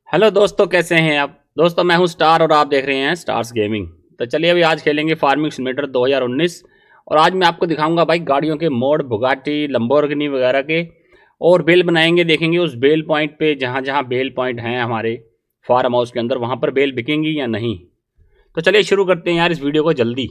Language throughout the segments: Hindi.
हेलो दोस्तों, कैसे हैं आप दोस्तों। मैं हूं स्टार और आप देख रहे हैं स्टार्स गेमिंग। तो चलिए अभी आज खेलेंगे फार्मिंग सिमुलेटर 2019 और आज मैं आपको दिखाऊंगा भाई गाड़ियों के मोड, बुगाटी, लंबोर्गिनी वगैरह के, और बेल बनाएंगे। देखेंगे उस बेल पॉइंट पे जहां जहां बेल पॉइंट हैं हमारे फार्म हाउस के अंदर, वहां पर बेल बिकेंगी या नहीं। तो चलिए शुरू करते हैं यार इस वीडियो को जल्दी।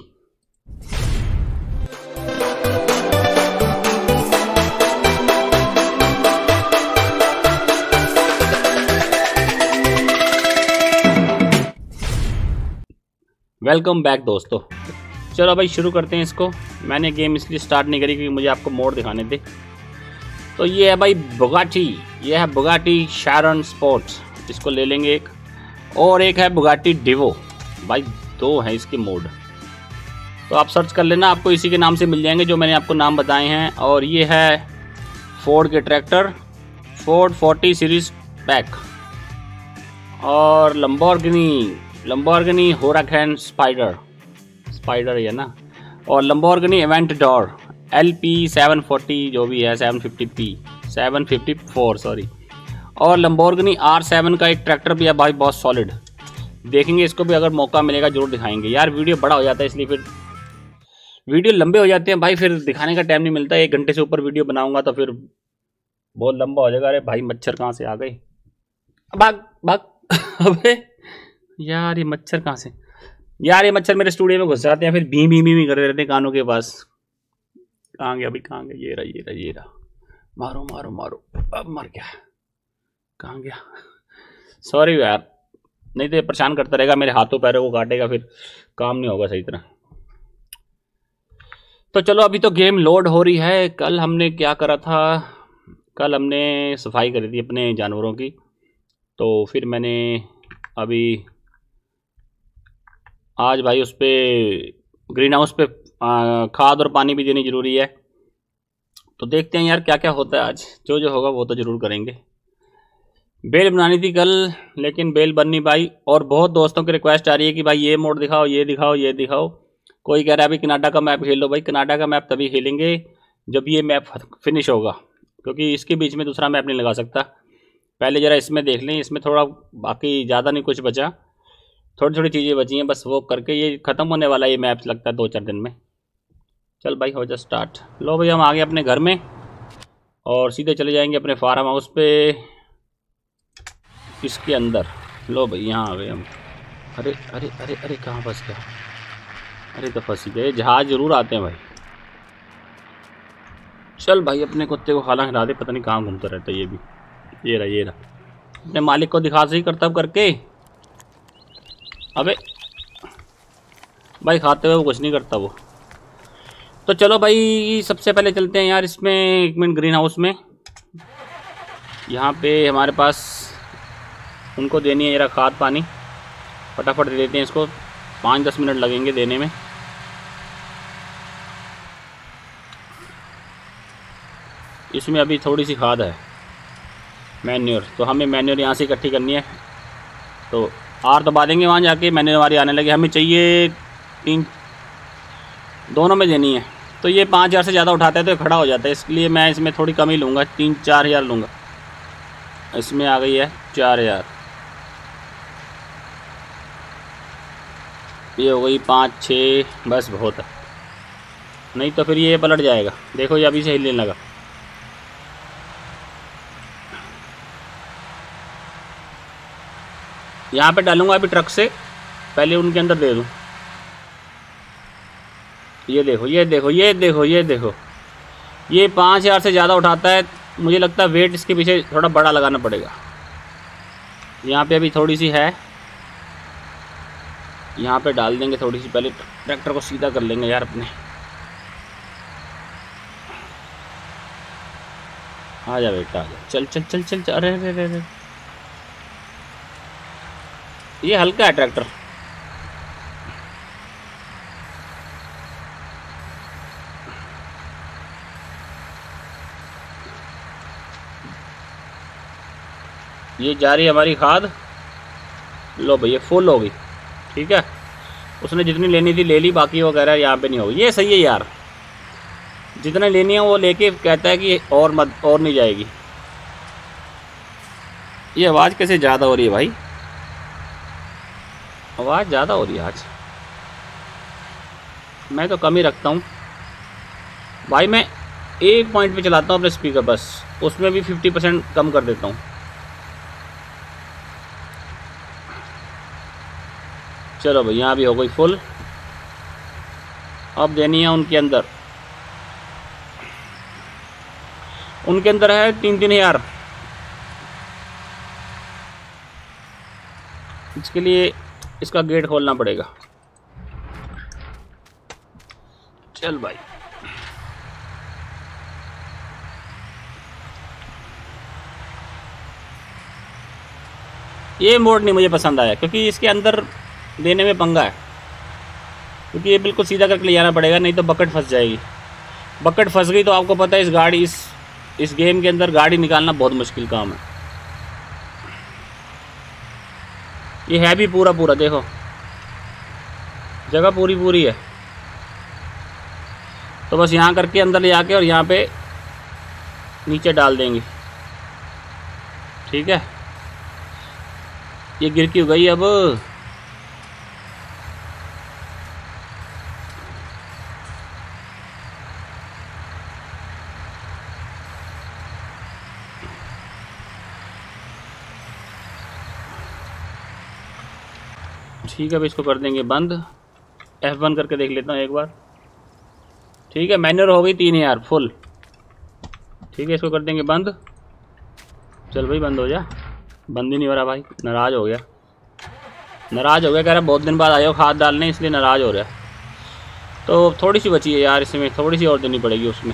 वेलकम बैक दोस्तों। चलो भाई शुरू करते हैं इसको। मैंने गेम इसलिए स्टार्ट नहीं करी क्योंकि मुझे आपको मोड दिखाने थे। तो ये है भाई बुगाटी, ये है बुगाटी शारन स्पोर्ट्स, इसको ले लेंगे एक। और एक है बुगाटी डिवो, भाई दो हैं इसके मोड। तो आप सर्च कर लेना, आपको इसी के नाम से मिल जाएंगे जो मैंने आपको नाम बताए हैं। और ये है फोर्ड के ट्रैक्टर, फोर्ड 40 सीरीज पैक। और लंबोर्गिनी हुराकन स्पाइडर है ना। और लंबोर्गिनी एवेंटडोर LP 740 जो भी है 754 सॉरी। और लंबोर्गिनी R7 का एक ट्रैक्टर भी है भाई, बहुत सॉलिड। देखेंगे इसको भी, अगर मौका मिलेगा जरूर दिखाएंगे। यार वीडियो बड़ा हो जाता है इसलिए फिर वीडियो लंबे हो जाते हैं भाई, फिर दिखाने का टाइम नहीं मिलता। 1 घंटे से ऊपर वीडियो बनाऊंगा तो फिर बहुत लंबा हो जाएगा। अरे भाई मच्छर कहाँ से आ गए, भाग भाग। अबे यार ये मच्छर कहाँ से, यार ये मच्छर मेरे स्टूडियो में घुस जाते हैं, फिर भी भी कर रहते हैं कानों के पास। कहाँ गया अभी, कहाँ गया? ये रहा। मारो मारो मारो, अब मर गया। कहाँ गया? सॉरी यार, नहीं तो ये परेशान करता रहेगा, मेरे हाथों पैरों को काटेगा, फिर काम नहीं होगा सही तरह। तो चलो अभी तो गेम लोड हो रही है। कल हमने क्या करा था, कल हमने सफाई करी थी अपने जानवरों की। तो फिर मैंने अभी आज भाई उस पर ग्रीन हाउस पे खाद और पानी भी देनी ज़रूरी है। तो देखते हैं यार क्या क्या होता है आज। जो जो होगा वो तो ज़रूर करेंगे। बेल बनानी थी कल, लेकिन बेल बन नहीं पाई। और बहुत दोस्तों की रिक्वेस्ट आ रही है कि भाई ये मोड दिखाओ, ये दिखाओ, ये दिखाओ। कोई कह रहा है अभी कनाडा का मैप खेल लो। भाई कनाडा का मैप तभी खेलेंगे जब ये मैप फिनिश होगा, क्योंकि इसके बीच में दूसरा मैप नहीं लगा सकता। पहले ज़रा इसमें देख लें, इसमें थोड़ा, बाकी ज़्यादा नहीं कुछ बचा, थोड़ी थोड़ी चीज़ें बची हैं बस, वो करके ये ख़त्म होने वाला है ये मैप, लगता है 2-4 दिन में। चल भाई हो जा स्टार्ट। लो भाई हम आ गए अपने घर में और सीधे चले जाएंगे अपने फार्म हाउस पे, इसके अंदर। लो भाई यहाँ आ गए हम। अरे अरे अरे अरे कहाँ फंस गया? अरे तो फंस गए, जहाज जरूर आते हैं भाई। चल भाई अपने कुत्ते को खाना खिला दे, पता नहीं कहाँ घूमता रहता है ये भी। ये रहा अपने मालिक को दिखा सही करतब करके। अबे भाई खाते हुए वो कुछ नहीं करता वो। तो चलो भाई सबसे पहले चलते हैं यार इसमें 1 मिनट ग्रीन हाउस में। यहाँ पे हमारे पास उनको देनी है जरा खाद पानी, फटाफट दे देते हैं इसको। 5-10 मिनट लगेंगे देने में। इसमें अभी थोड़ी सी खाद है, मैन्योर, तो हमें मैन्योर यहाँ से इकट्ठी करनी है। तो आर दबा देंगे, वहाँ जाके मैन्योर हमारी आने लगे। हमें चाहिए 3, दोनों में देनी है। तो ये 5000 से ज़्यादा उठाता है तो खड़ा हो जाता है, इसलिए मैं इसमें थोड़ी कम ही लूँगा, 3-4 हज़ार लूँगा। इसमें आ गई है 4000, ये हो गई 5-6, बस बहुत है। नहीं तो फिर ये पलट जाएगा। देखो ये अभी से हिलने लगा। यहाँ पे डालूंगा अभी ट्रक से, पहले उनके अंदर दे दूँ। ये देखो ये देखो ये देखो ये देखो, ये 5000 से ज़्यादा उठाता है। मुझे लगता है वेट इसके पीछे थोड़ा बड़ा लगाना पड़ेगा। यहाँ पे अभी थोड़ी सी है, यहाँ पे डाल देंगे थोड़ी सी। पहले ट्रैक्टर को सीधा कर लेंगे यार अपने। आ जा बेटा आ जा, चल चल चल चल, चल। अरे अरे अरे, ये हल्का है ट्रैक्टर। ये जा रही है हमारी खाद। लो भैया फुल हो गई, ठीक है। उसने जितनी लेनी थी ले ली, बाकी वो कह रहा है यहाँ पे नहीं होगी। ये सही है यार, जितना लेनी है वो लेके कहता है कि और मत, और नहीं जाएगी। ये आवाज़ कैसे ज़्यादा हो रही है भाई? आवाज़ ज़्यादा हो रही है आज। मैं तो कम ही रखता हूँ भाई। मैं एक पॉइंट पे चलाता हूँ अपने स्पीकर, बस उसमें भी 50% कम कर देता हूँ। चलो भाई, यहाँ भी हो गई फुल। अब देनी है उनके अंदर है 3-3 हज़ार। इसके लिए इसका गेट खोलना पड़ेगा। चल भाई, ये मोड नहीं मुझे पसंद आया, क्योंकि इसके अंदर देने में पंगा है। क्योंकि ये बिल्कुल सीधा करके ले जाना पड़ेगा, नहीं तो बकेट फंस जाएगी। बकेट फंस गई तो आपको पता है इस गेम के अंदर गाड़ी निकालना बहुत मुश्किल काम है। ये है भी पूरा पूरा, देखो जगह पूरी पूरी है। तो बस यहाँ करके अंदर ले जाके और यहाँ पे नीचे डाल देंगे। ठीक है, ये गिर क्यों गई अब? ठीक है, अब इसको कर देंगे बंद। F1 करके देख लेता हूँ एक बार। ठीक है, मैन्युअल हो गई 3,000 फुल। ठीक है, इसको कर देंगे बंद। चल भाई बंद हो जा। बंद ही नहीं हो रहा भाई, नाराज़ हो गया। कह रहा बहुत दिन बाद आए हो खाद डालने, इसलिए नाराज़ हो रहा है। तो थोड़ी सी बची है यार, इसमें थोड़ी सी और देनी पड़ेगी उसमें।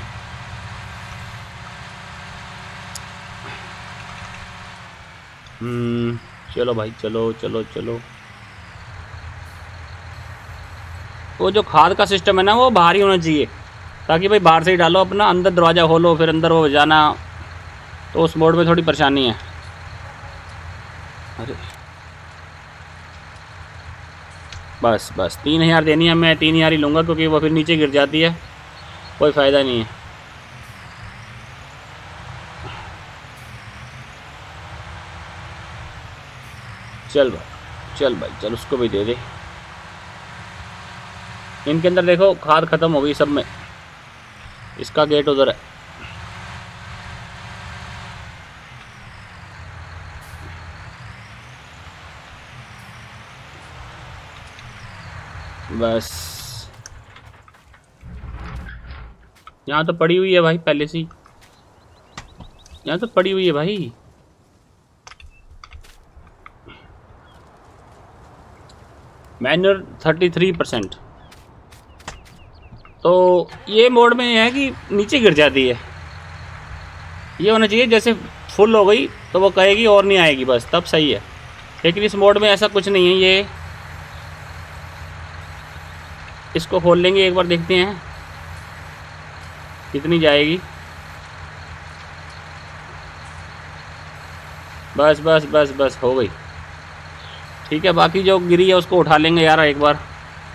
चलो भाई, चलो चलो चलो। वो जो खाद का सिस्टम है ना, वो बाहर ही होना चाहिए, ताकि भाई बाहर से ही डालो अपना, अंदर दरवाज़ा खोलो फिर अंदर वो जाना, तो उस मोड में थोड़ी परेशानी है। अरे बस बस 3,000 देनी है। मैं 3,000 ही लूँगा, क्योंकि वो फिर नीचे गिर जाती है, कोई फ़ायदा नहीं है। चल भाई चल, उसको भी दे दे। इनके अंदर देखो खाद ख़त्म हो गई सब में। इसका गेट उधर है। बस यहाँ तो पड़ी हुई है भाई, पहले से ही यहाँ तो पड़ी हुई है भाई। मैन्युअल 33%। तो ये मोड में है कि नीचे गिर जाती है। ये होना चाहिए जैसे फुल हो गई तो वो कहेगी और नहीं आएगी, बस तब सही है। लेकिन इस मोड में ऐसा कुछ नहीं है। ये इसको खोल लेंगे एक बार, देखते हैं कितनी जाएगी। बस बस बस बस हो गई। ठीक है, बाकी जो गिरी है उसको उठा लेंगे यार एक बार।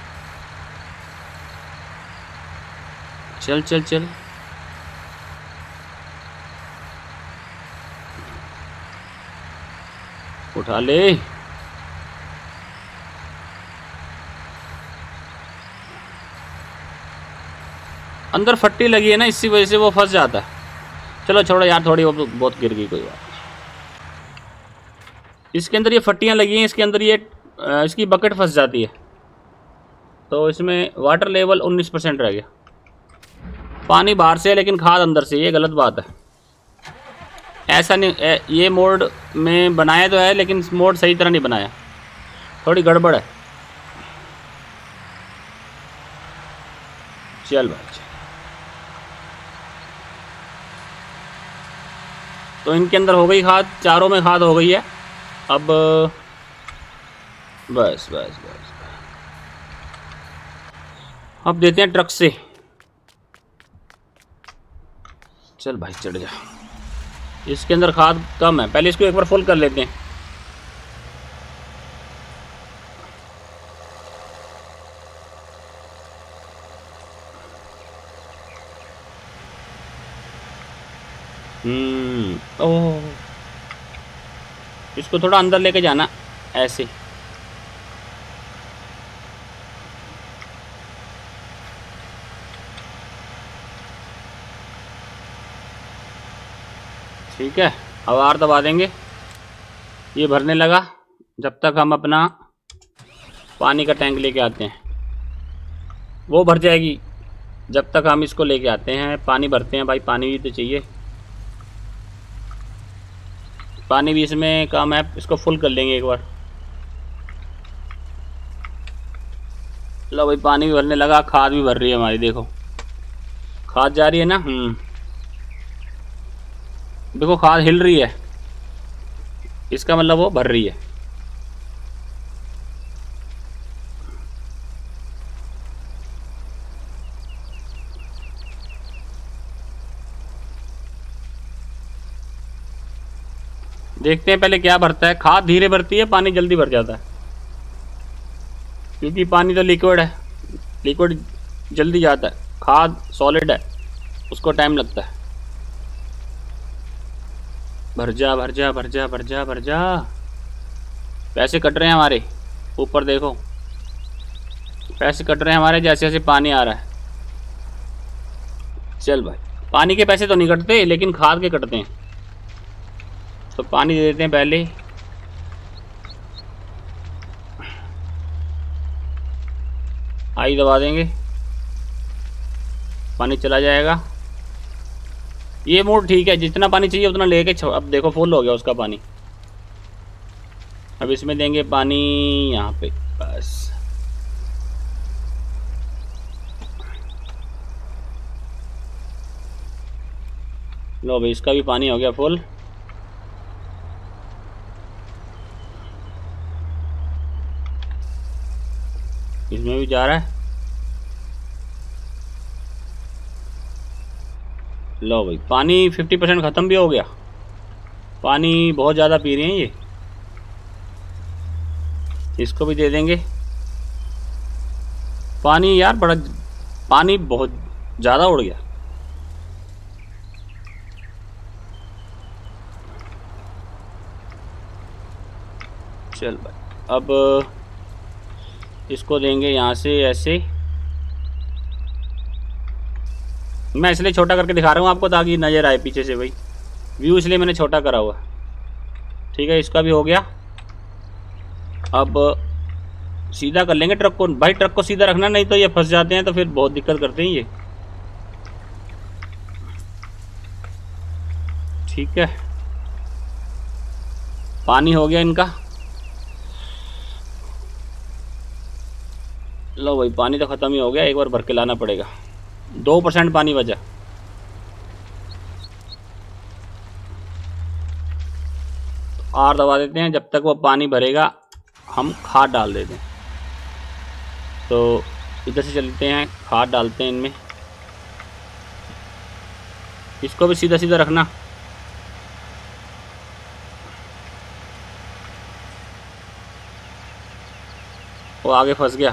चल चल चल, उठा ले। अंदर फट्टी लगी है ना, इसी वजह से वो फंस जाता है। चलो छोड़ो यार, थोड़ी बहुत गिर गई, कोई बात। इसके अंदर ये फट्टियाँ लगी हैं, इसके अंदर ये इसकी बकेट फंस जाती है। तो इसमें वाटर लेवल 19% रह गया। पानी बाहर से है लेकिन खाद अंदर से, ये गलत बात है। ऐसा नहीं, ये मोड में बनाया तो है लेकिन मोड सही तरह नहीं बनाया, थोड़ी गड़बड़ है। चल भाई, तो इनके अंदर हो गई खाद, चारों में खाद हो गई है। अब बस बस बस, अब देते हैं ट्रक से। चल भाई चढ़ जा। इसके अंदर खाद कम है, पहले इसको एक बार फुल कर लेते हैं। ओह इसको थोड़ा अंदर लेके जाना ऐसे। ठीक है, अब आर दबा देंगे, ये भरने लगा। जब तक हम अपना पानी का टैंक लेके आते हैं, वो भर जाएगी जब तक हम इसको लेके आते हैं। पानी भरते हैं भाई, पानी भी तो चाहिए, पानी भी इसमें कम है, इसको फुल कर लेंगे एक बार। लो भाई, पानी भी भरने लगा, खाद भी भर रही है हमारी, देखो खाद जा रही है ना। देखो खाद हिल रही है, इसका मतलब वो भर रही है। देखते हैं पहले क्या भरता है। खाद धीरे भरती है, पानी जल्दी भर जाता है, क्योंकि पानी तो लिक्विड है, लिक्विड जल्दी जाता है। खाद सॉलिड है, उसको टाइम लगता है। भर जा भर जा भर जा भर जा भर जा। पैसे कट रहे हैं हमारे ऊपर, देखो पैसे कट रहे हैं हमारे जैसे जैसे पानी आ रहा है। चल भाई, पानी के पैसे तो नहीं कटते, लेकिन खाद के कटते हैं। तो पानी दे देते हैं पहले। आई दबा देंगे, पानी चला जाएगा। ये मोड ठीक है, जितना पानी चाहिए उतना लेके अब देखो फुल हो गया उसका पानी। अब इसमें देंगे पानी यहाँ पे, बस। लो भाई, इसका भी पानी हो गया फुल। इसमें भी जा रहा है। लो भाई, पानी 50% ख़त्म भी हो गया। पानी बहुत ज़्यादा पी रहे हैं ये, इसको भी दे देंगे पानी। यार बड़ा पानी बहुत ज़्यादा उड़ गया। चल भाई, अब इसको देंगे यहाँ से ऐसे। मैं इसलिए छोटा करके दिखा रहा हूँ आपको, ताकि नज़र आए पीछे से भाई, व्यू इसलिए मैंने छोटा करा हुआ। ठीक है, इसका भी हो गया। अब सीधा कर लेंगे ट्रक को। भाई ट्रक को सीधा रखना, नहीं तो ये फंस जाते हैं, तो फिर बहुत दिक्कत करते हैं ये। ठीक है, पानी हो गया इनका। लो भाई, पानी तो ख़त्म ही हो गया, एक बार भर के लाना पड़ेगा। 2% पानी बचा। आर दबा देते हैं, जब तक वो पानी भरेगा हम खाद डाल देते हैं। तो इधर से चलते हैं, खाद डालते हैं इनमें। इसको भी सीधा सीधा रखना। वो आगे फंस गया।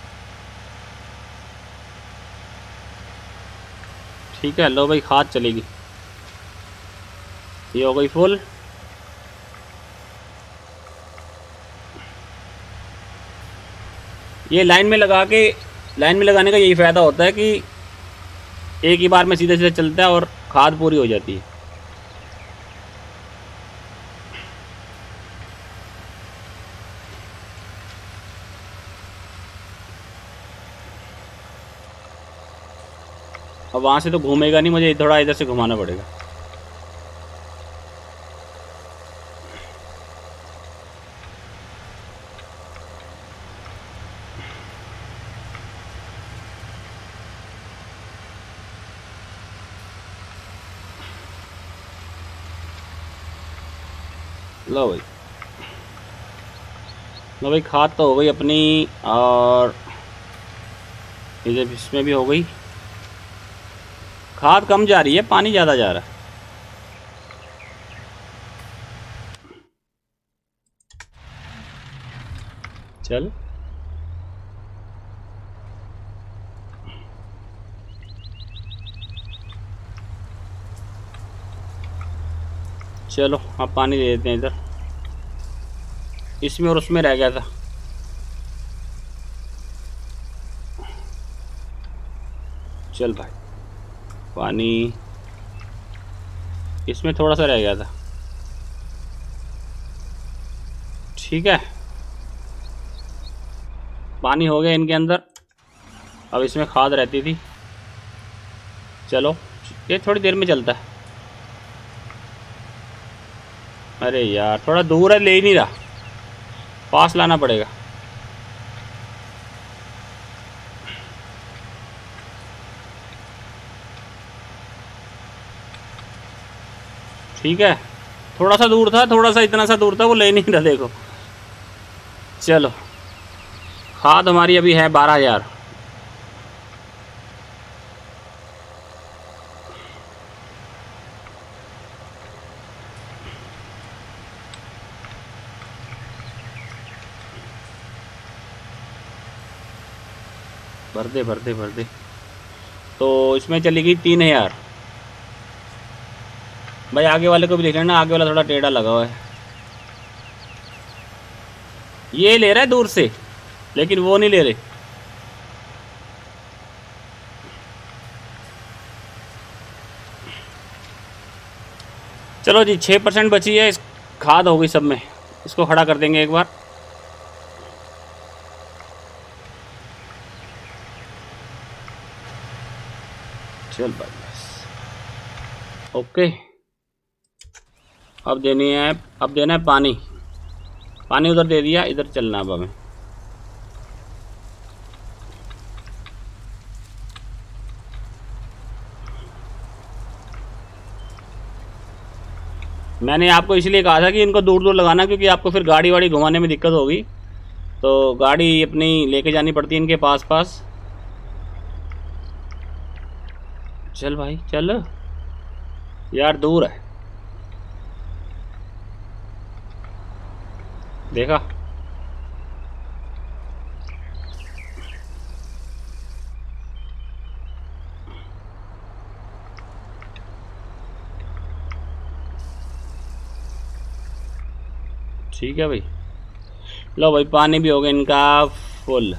ठीक है, लो भाई, खाद चलेगी। ये हो गई फुल। ये लाइन में लगा के, लाइन में लगाने का यही फ़ायदा होता है कि एक ही बार में सीधे सीधे चलता है और खाद पूरी हो जाती है। अब वहाँ से तो घूमेगा नहीं, मुझे थोड़ा इधर से घुमाना पड़ेगा। लो भाई, लो भाई, खाद तो हो गई अपनी, और इधर इसमें भी हो गई। खाद कम जा रही है, पानी ज़्यादा जा रहा है। चल, चलो अब पानी दे देते हैं इधर। इसमें और उसमें रह गया था। चल भाई, पानी इसमें थोड़ा सा रह गया था। ठीक है, पानी हो गया इनके अंदर। अब इसमें खाद रहती थी। चलो, ये थोड़ी देर में चलता है। अरे यार, थोड़ा दूर है, ले ही नहीं रहा, पास लाना पड़ेगा। ठीक है, थोड़ा सा दूर था, थोड़ा सा, इतना सा दूर था, वो ले नहीं रहा। देखो, चलो, खाद हमारी अभी है 12,000। भर दे भर दे भर दे। तो इसमें चली गई 3,000। भाई आगे वाले को भी देख लेना, आगे वाला थोड़ा टेढ़ा लगा हुआ है। ये ले रहा है दूर से, लेकिन वो नहीं ले रहे। चलो जी, 6% बची है, इस खाद हो गई सब में। इसको खड़ा कर देंगे एक बार। चल भाई, बस ओके। अब देनी है, अब देना है पानी। पानी उधर दे दिया, इधर चलना अब हमें। मैंने आपको इसलिए कहा था कि इनको दूर दूर लगाना, क्योंकि आपको फिर गाड़ी वाड़ी घुमाने में दिक्कत होगी, तो गाड़ी अपनी लेके जानी पड़ती है इनके पास पास। चल भाई चल, यार दूर है। देखा, ठीक है भाई। लो भाई, पानी भी हो गया इनका फुल।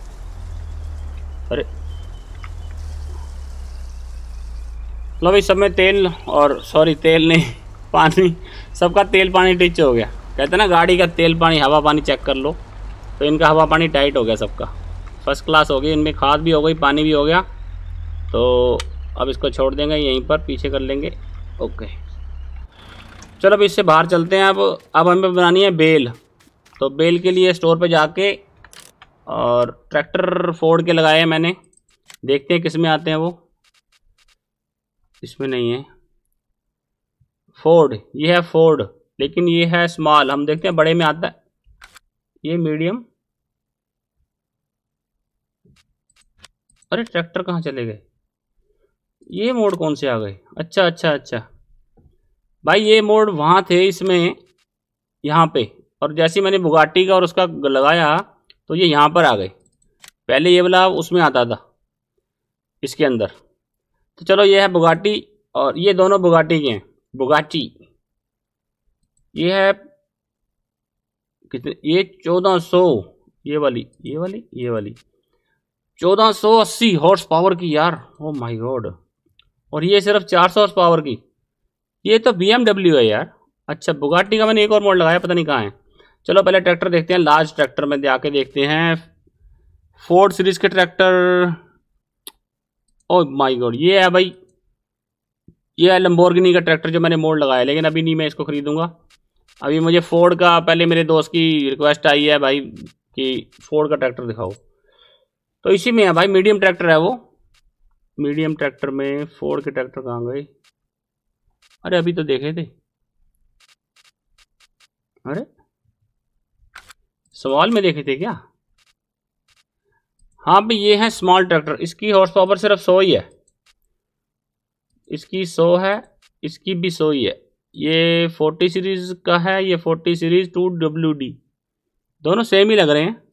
अरे लो भाई, सब में तेल, और सॉरी तेल नहीं, पानी, सबका तेल पानी टिच हो गया। कहते ना, गाड़ी का तेल पानी हवा पानी चेक कर लो, तो इनका हवा पानी टाइट हो गया सबका। फर्स्ट क्लास हो गई, इनमें खाद भी हो गई, पानी भी हो गया। तो अब इसको छोड़ देंगे, यहीं पर पीछे कर लेंगे। ओके, चलो अब इससे बाहर चलते हैं। अब हमें बनानी है बेल। तो बेल के लिए स्टोर पे जाके, और ट्रैक्टर फोर्ड के लगाए हैं मैंने। देखते हैं किस में आते हैं वो। इसमें नहीं है फोर्ड, ये है फोर्ड, लेकिन ये है स्मॉल। हम देखते हैं बड़े में आता है, ये मीडियम। अरे ट्रैक्टर कहाँ चले गए? ये मोड कौन से आ गए? अच्छा अच्छा अच्छा भाई, ये मोड वहाँ थे इसमें, यहाँ पे। और जैसे ही मैंने बुगाटी का और उसका लगाया, तो ये यहाँ पर आ गए। पहले ये वाला उसमें आता था, इसके अंदर। तो चलो, ये है बुगाटी, और ये दोनों बुगाटी के हैं। बुगाटी ये है कितने, ये 1400, ये वाली 1480 हॉर्स पावर की यार। Oh my god. और ये सिर्फ 400 हॉर्स पावर की। ये तो BMW है यार। अच्छा, बुगाटी का मैंने एक और मॉडल लगाया, पता नहीं कहाँ है। चलो पहले ट्रैक्टर देखते हैं, लार्ज ट्रैक्टर में जाके देखते हैं। फोर्ड सीरीज के ट्रैक्टर। ओ माय गॉड, ये है भाई, ये है लंबोर्गिनी का ट्रैक्टर जो मैंने मोड लगाया, लेकिन अभी नहीं मैं इसको खरीदूंगा। अभी मुझे फोर्ड का, पहले मेरे दोस्त की रिक्वेस्ट आई है भाई कि फोर्ड का ट्रैक्टर दिखाओ, तो इसी में है भाई। मीडियम ट्रैक्टर है वो। मीडियम ट्रैक्टर में फोर्ड के ट्रैक्टर कहाँ गए? अरे अभी तो देखे थे। अरे सवाल में देखे थे क्या? हाँ भाई, ये है स्मॉल ट्रैक्टर। इसकी हॉर्स पावर सिर्फ 100 ही है। इसकी 100 है, इसकी भी 100 ही है। ये 40 सीरीज का है, ये 40 सीरीज 2WD, दोनों सेम ही लग रहे हैं।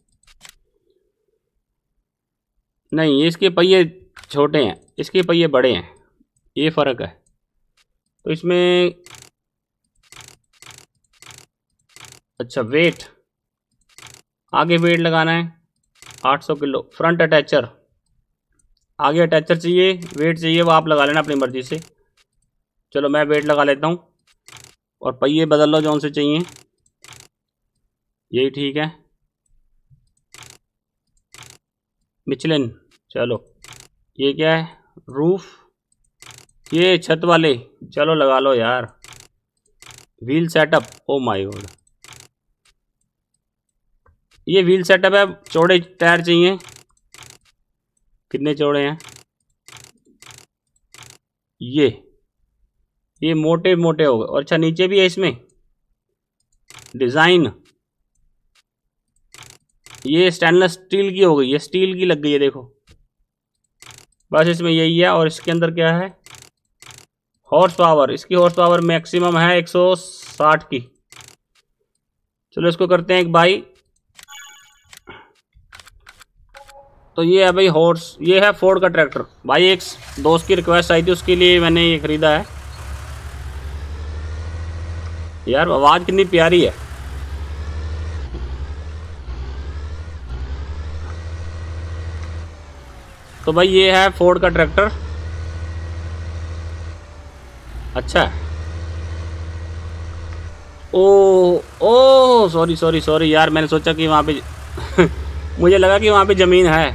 नहीं, इसके पहिए छोटे हैं, इसके पहिए बड़े हैं, ये फ़र्क है। तो इसमें अच्छा वेट, आगे वेट लगाना है 800 किलो। फ्रंट अटैचर, आगे अटैचर चाहिए, वेट चाहिए वो आप लगा लेना अपनी मर्जी से। चलो मैं वेट लगा लेता हूँ। और पहिए बदल लो जौन से चाहिए, यही ठीक है। मिचलिन, चलो ये क्या है? रूफ, ये छत वाले, चलो लगा लो यार। Wheel setup, oh my god, ये व्हील सेटअप है। चौड़े टायर चाहिए, कितने चौड़े हैं? ये मोटे मोटे हो गए। और अच्छा नीचे भी है इसमें डिज़ाइन, ये स्टेनलेस स्टील की हो गई, ये स्टील की लग गई है देखो। बस इसमें यही है। और इसके अंदर क्या है? हॉर्स पावर, इसकी हॉर्स पावर मैक्सिमम है 160 की। चलो इसको करते हैं एक बाई। तो ये है भाई हॉर्स, ये है फोर्ड का ट्रैक्टर। भाई एक दोस्त की रिक्वेस्ट आई थी, उसके लिए मैंने ये ख़रीदा है। यार आवाज़ कितनी प्यारी है। तो भाई ये है फोर्ड का ट्रैक्टर। अच्छा, oh oh sorry sorry sorry यार, मैंने सोचा कि वहाँ पे मुझे लगा कि वहाँ पे ज़मीन है।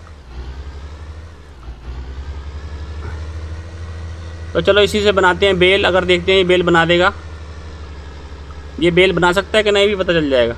तो चलो इसी से बनाते हैं बेल। अगर देखते हैं ये बेल बना देगा, ये बेल बना सकता है कि नहीं भी पता चल जाएगा।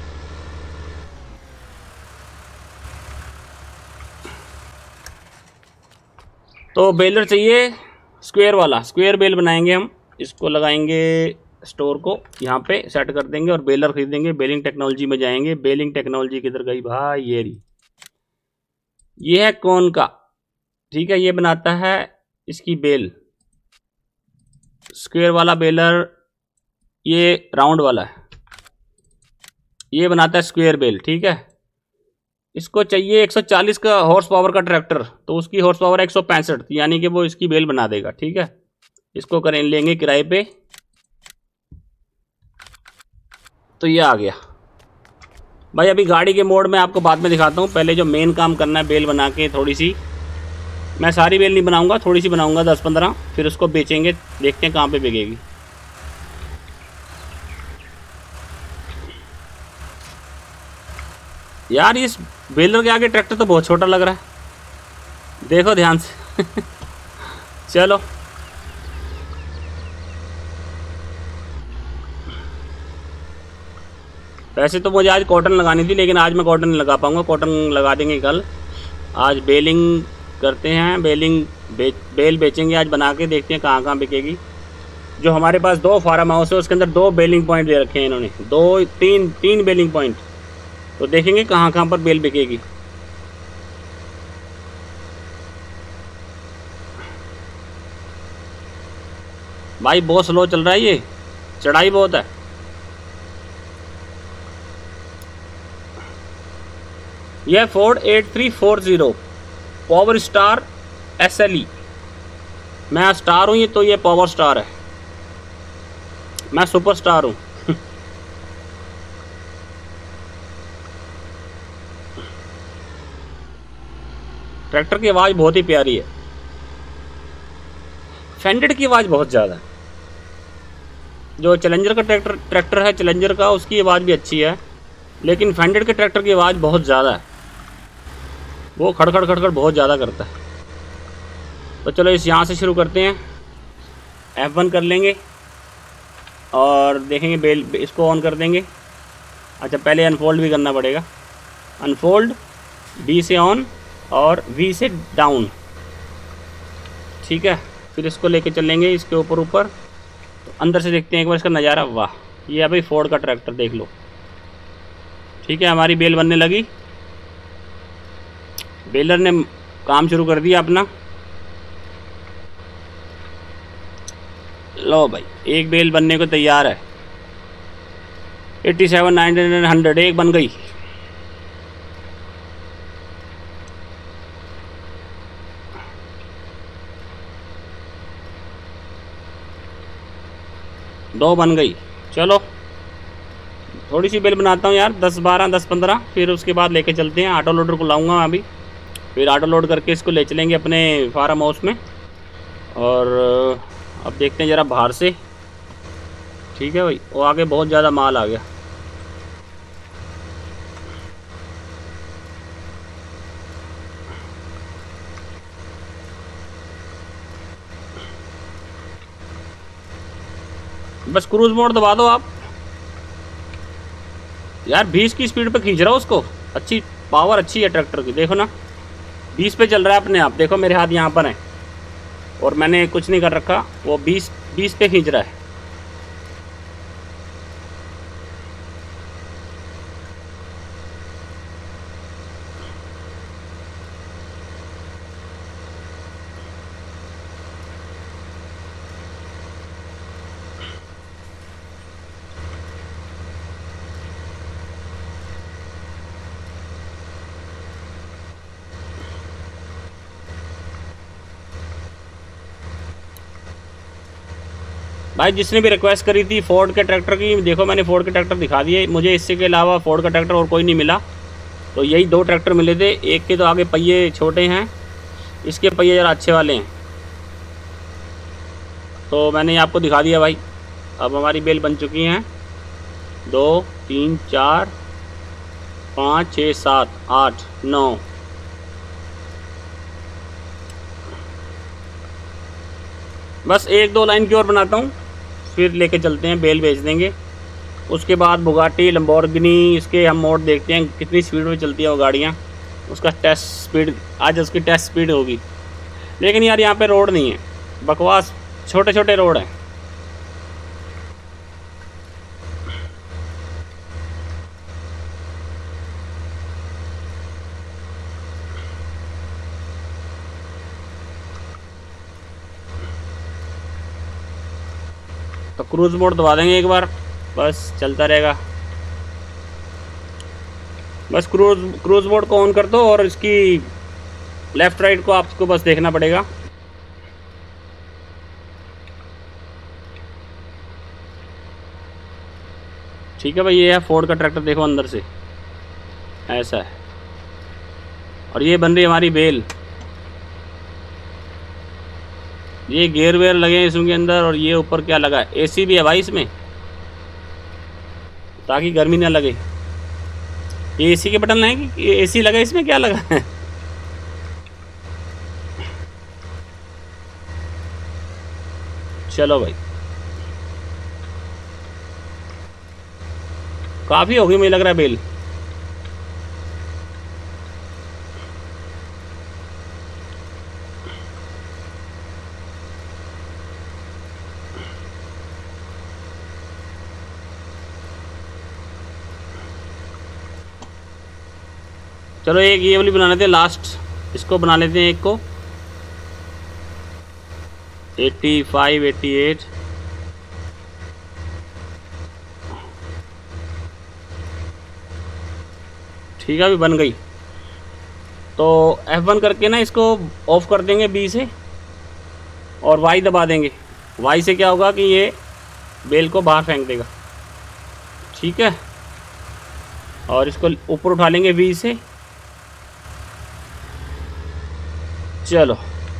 तो बेलर चाहिए स्क्वायर वाला, स्क्वायर बेल बनाएंगे हम। इसको लगाएंगे, स्टोर को यहाँ पे सेट कर देंगे और बेलर खरीदेंगे। बेलिंग टेक्नोलॉजी में जाएंगे। बेलिंग टेक्नोलॉजी किधर गई भाई? ये रही, ये है कौन का, ठीक है। ये बनाता है इसकी बेल, स्क्वायर वाला बेलर, ये राउंड वाला है, ये बनाता है स्क्वायर बेल, ठीक है। इसको चाहिए 140 का हॉर्स पावर का ट्रैक्टर, तो उसकी हॉर्स पावर है 165, यानी कि वो इसकी बेल बना देगा, ठीक है। इसको करें, लेंगे किराए पे। तो ये आ गया भाई। अभी गाड़ी के मोड में आपको बाद में दिखाता हूँ, पहले जो मेन काम करना है बेल बना के। थोड़ी सी, मैं सारी बेल नहीं बनाऊंगा, थोड़ी सी बनाऊंगा 10-15, फिर उसको बेचेंगे, देखते हैं कहाँ पे बिकेगी। यार इस बेलर के आगे ट्रैक्टर तो बहुत छोटा लग रहा है, देखो ध्यान से चलो वैसे तो मुझे आज कॉटन लगानी थी, लेकिन आज मैं कॉटन नहीं लगा पाऊंगा, कॉटन लगा देंगे कल। आज बेलिंग करते हैं, बेल बेचेंगे आज बना के, देखते हैं कहाँ कहाँ बिकेगी। जो हमारे पास 2 फार्म हाउस है उसके अंदर 2 बेलिंग पॉइंट दे रखे हैं इन्होंने, 2-3 बेलिंग पॉइंट। तो देखेंगे कहाँ कहाँ पर बेल बिकेगी। भाई बहुत स्लो चल रहा है, ये चढ़ाई बहुत है। यह फोर्ड 8340 पावर स्टार SLE। मैं स्टार हूँ, ये तो ये पावर स्टार है, मैं सुपर स्टार हूँ ट्रैक्टर की आवाज़ बहुत ही प्यारी है। फेंडेड की आवाज़ बहुत ज़्यादा है। जो चैलेंजर का ट्रैक्टर है, चैलेंजर का, उसकी आवाज़ भी अच्छी है, लेकिन फेंडेड के ट्रैक्टर की आवाज़ बहुत ज़्यादा है, वो खड़खड़ खड़खड़ बहुत ज़्यादा करता है। तो चलो इस यहाँ से शुरू करते हैं, F1 कर लेंगे और देखेंगे बेल, इसको ऑन कर देंगे। अच्छा पहले अनफोल्ड भी करना पड़ेगा, अनफोल्ड, B से ऑन और V से डाउन, ठीक है। फिर इसको लेके चलेंगे इसके ऊपर। तो अंदर से देखते हैं एक बार इसका नज़ारा। वाह, ये है भाई फोर्ड का ट्रैक्टर, देख लो, ठीक है। हमारी बेल बनने लगी, बेलर ने काम शुरू कर दिया अपना। लो भाई, एक बेल बनने को तैयार है। 87, 99, 100, एक बन गई। दो बन गई। चलो थोड़ी सी बेल बनाता हूँ यार, 10-12, 10-15, फिर उसके बाद लेके चलते हैं। ऑटो लोडर को लाऊंगा मैं अभी, फिर ऑटो लोड करके इसको ले चलेंगे अपने फार्म हाउस में। और अब देखते हैं ज़रा बाहर से। ठीक है भाई, वो आगे बहुत ज़्यादा माल आ गया। बस क्रूज मोड दबा दो आप यार। 20 की स्पीड पे खींच रहा हूँ उसको, अच्छी पावर अच्छी है ट्रैक्टर की, देखो ना 20 पे चल रहा है अपने आप। देखो मेरे हाथ यहाँ पर हैं और मैंने कुछ नहीं कर रखा, वो 20 पे खींच रहा है। भाई जिसने भी रिक्वेस्ट करी थी फोर्ड के ट्रैक्टर की, देखो मैंने फोर्ड के ट्रैक्टर दिखा दिए। मुझे इससे के अलावा फोर्ड का ट्रैक्टर और कोई नहीं मिला, तो यही 2 ट्रैक्टर मिले थे। एक के तो आगे पहिए छोटे हैं, इसके पहिए ज़रा अच्छे वाले हैं, तो मैंने आपको दिखा दिया भाई। अब हमारी बेल बन चुकी हैं 2 3 4 5 6 7 8 9। बस 1-2 लाइन की और बनाता हूँ, फिर लेके चलते हैं, बेल भेज देंगे। उसके बाद बुगाटी, लंबोर्गिनी, इसके हम मोड देखते हैं कितनी स्पीड में चलती है वो गाड़ियाँ। उसका टेस्ट स्पीड, आज उसकी टेस्ट स्पीड होगी। लेकिन यार यहाँ पे रोड नहीं है, बकवास, छोटे छोटे रोड हैं। तो क्रूज मोड दबा देंगे एक बार, बस चलता रहेगा। बस क्रूज मोड को ऑन कर दो और इसकी लेफ़्ट राइट को आपको बस देखना पड़ेगा। ठीक है भाई, ये है फोर्ड का ट्रैक्टर, देखो अंदर से ऐसा है। और ये बन रही है हमारी बेल। ये गेयर वेयर लगे हैं इसके अंदर, और ये ऊपर क्या लगा है, एसी भी है भाई इसमें, ताकि गर्मी ना लगे। ये एसी के बटन हैं कि एसी लगा है इसमें, क्या लगा है? चलो भाई, काफ़ी होगी मुझे लग रहा है बेल। चलो एक ये वाली बना लेते हैं लास्ट, इसको बना लेते हैं एक को। 85 88 ठीक है, अभी बन गई। तो F1 करके ना इसको ऑफ कर देंगे बी से, और वाई दबा देंगे। वाई से क्या होगा कि ये बेल को बाहर फेंक देगा। ठीक है, और इसको ऊपर उठा लेंगे वी से। चलो,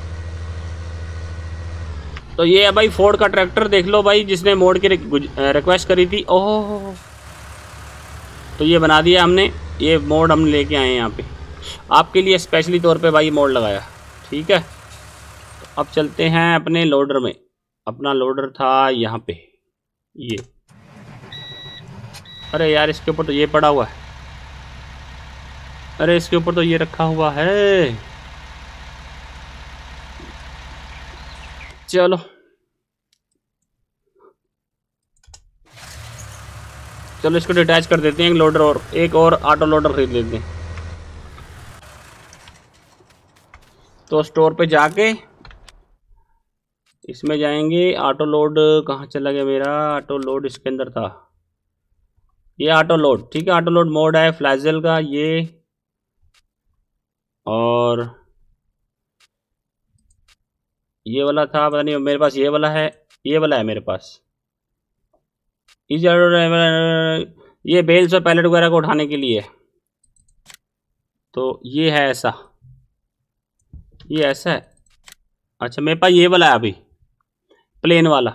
तो ये है भाई फोर्ड का ट्रैक्टर, देख लो भाई, जिसने मोड की रिक्वेस्ट करी थी। ओह, तो ये बना दिया हमने, ये मोड हम लेके आए हैं यहाँ पे आपके लिए स्पेशली तौर पे भाई, मोड लगाया। ठीक है, तो अब चलते हैं अपने लोडर में। अपना लोडर था यहाँ पे, ये। अरे यार इसके ऊपर तो ये पड़ा हुआ है, अरे इसके ऊपर तो ये रखा हुआ है। चलो चलो इसको डिटैच कर देते हैं, एक लोडर और एक और ऑटो लोडर खरीद लेते हैं। तो स्टोर पे जाके इसमें जाएंगे। ऑटो लोड कहाँ चला गया मेरा? ऑटो लोड इसके अंदर था, ये ऑटो लोड। ठीक है, ऑटो लोड मोड है फ्लैजल का ये, और ये वाला था, पता नहीं मेरे पास, ये वाला है, ये वाला है मेरे पास। इस ये बेल्स और पैलेट वगैरह को उठाने के लिए है। तो ये है ऐसा, ये ऐसा है। अच्छा मेरे पास ये वाला है अभी, प्लेन वाला।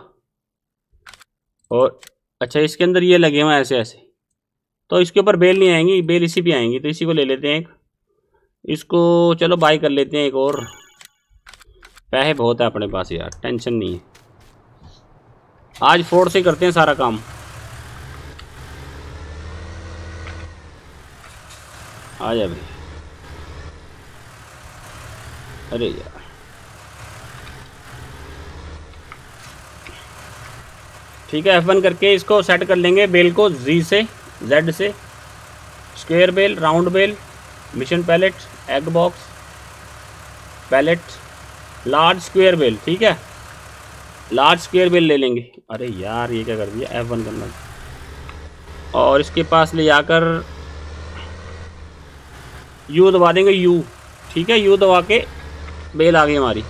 और अच्छा इसके अंदर ये लगे हुए हैं ऐसे ऐसे, तो इसके ऊपर बेल नहीं आएंगी, बेल इसी पे आएंगी। तो इसी को ले लेते हैं एक, इसको चलो बाई कर लेते हैं एक और। पैसे बहुत है अपने पास यार, टेंशन नहीं है। आज फोर्ड से करते हैं सारा काम। आ जा भाई। अरे यार ठीक है, F1 करके इसको सेट कर लेंगे बेल को, Z से Z से। Square bale, round bale, mission pallet, egg box, pallet, large square bale. ठीक है, लार्ज स्क्वायर बेल ले लेंगे। अरे यार ये क्या कर दिया, F1 करना। और इसके पास ले जाकर U दबा देंगे, U। ठीक है, U दबा के बेल आ गई हमारी।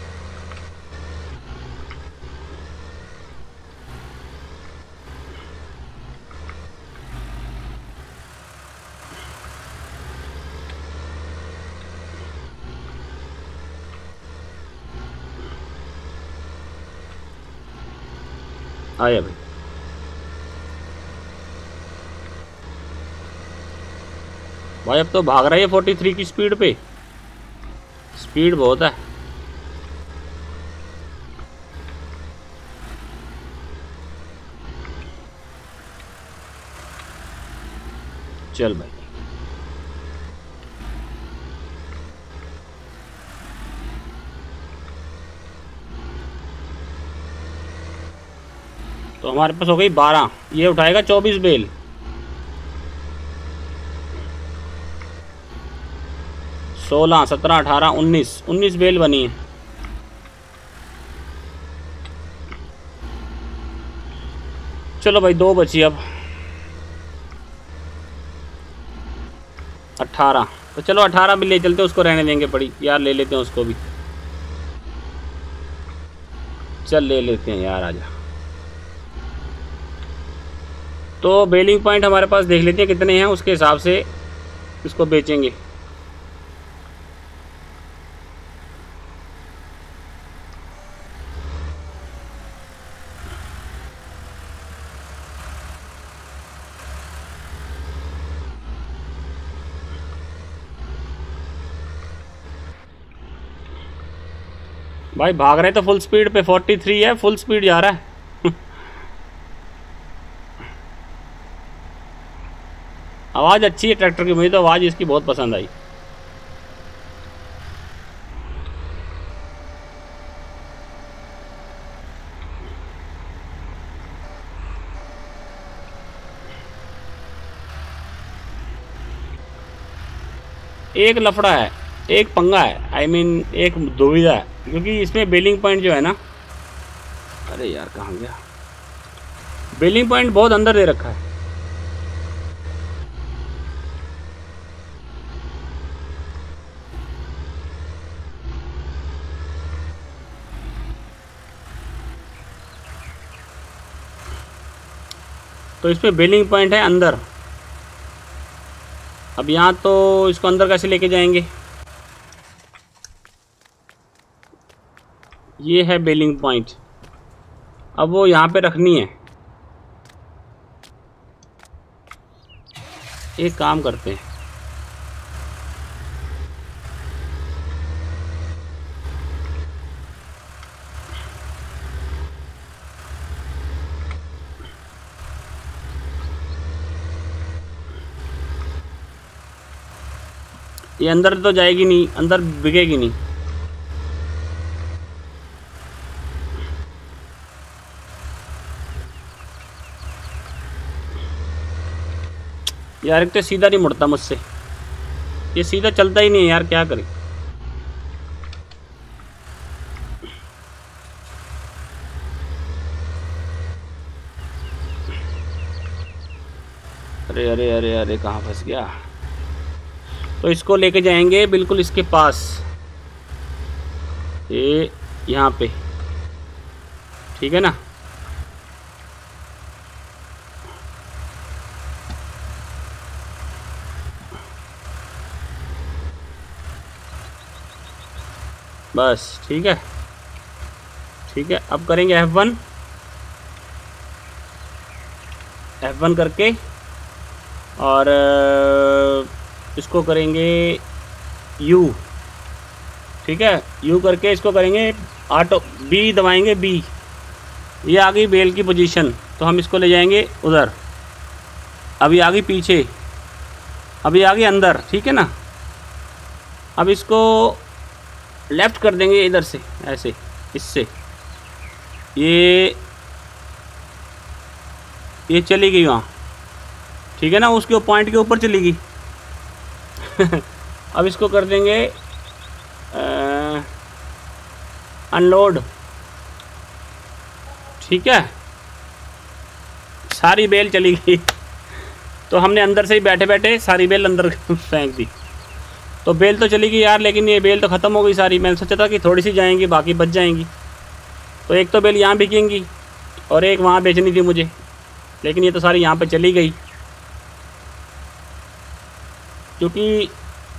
आया भाई। भाई अब तो भाग रहा है 43 की स्पीड पे, स्पीड बहुत है। चल भाई, तो हमारे पास हो गई 12, ये उठाएगा 24 बेल। 16, 17, 18, 19 बेल बनी है। चलो भाई 2 बची अब, 18। तो चलो 18 भी ले चलते, उसको रहने देंगे पड़ी यार, ले लेते हैं उसको भी। चल ले लेते हैं यार, आजा। तो बेलिंग पॉइंट हमारे पास देख लेते हैं कितने हैं, उसके हिसाब से इसको बेचेंगे। भाई भाग रहे तो फुल स्पीड पे, 43 है, फुल स्पीड जा रहा है। आवाज़ अच्छी है ट्रैक्टर की, मुझे तो आवाज़ इसकी बहुत पसंद आई। एक लफड़ा है, एक पंगा है, आई मीन एक दुविधा है, क्योंकि इसमें बेलिंग पॉइंट जो है ना, अरे यार कहाँ गया, बेलिंग पॉइंट बहुत अंदर दे रखा है। तो इसमें बेलिंग पॉइंट है अंदर। अब यहाँ तो इसको अंदर कैसे लेके जाएंगे, ये है बेलिंग पॉइंट। अब वो यहाँ पे रखनी है। एक काम करते हैं, ये अंदर तो जाएगी नहीं, अंदर बिकेगी नहीं। यार एक तो सीधा नहीं मुड़ता मुझसे, ये सीधा चलता ही नहीं है यार, क्या करें। अरे अरे अरे अरे कहाँ फंस गया। तो इसको लेके जाएंगे बिल्कुल इसके पास, ये यहाँ पे, ठीक है ना। बस ठीक है, ठीक है। अब करेंगे F1, F1 करके और इसको करेंगे U, ठीक है। U करके इसको करेंगे ऑटो, B दबाएंगे, B। ये आ गई बेल की पोजीशन, तो हम इसको ले जाएंगे उधर। अभी आ गई पीछे, अभी आ गई अंदर, ठीक है ना। अब इसको लेफ़्ट कर देंगे इधर से, ऐसे इससे, ये चली गई वहाँ, ठीक है ना, उसके पॉइंट के ऊपर चली गई। अब इसको कर देंगे अनलोड, ठीक है। सारी बेल चली गई, तो हमने अंदर से ही बैठे बैठे सारी बेल अंदर फेंक दी। तो बेल तो चली गई यार, लेकिन ये बेल तो ख़त्म हो गई सारी। मैंने सोचा था कि थोड़ी सी जाएंगी, बाकी बच जाएंगी। तो एक तो बेल यहाँ बिकेंगी और एक वहाँ बेचनी थी मुझे, लेकिन ये तो सारी यहाँ पे चली गई। क्योंकि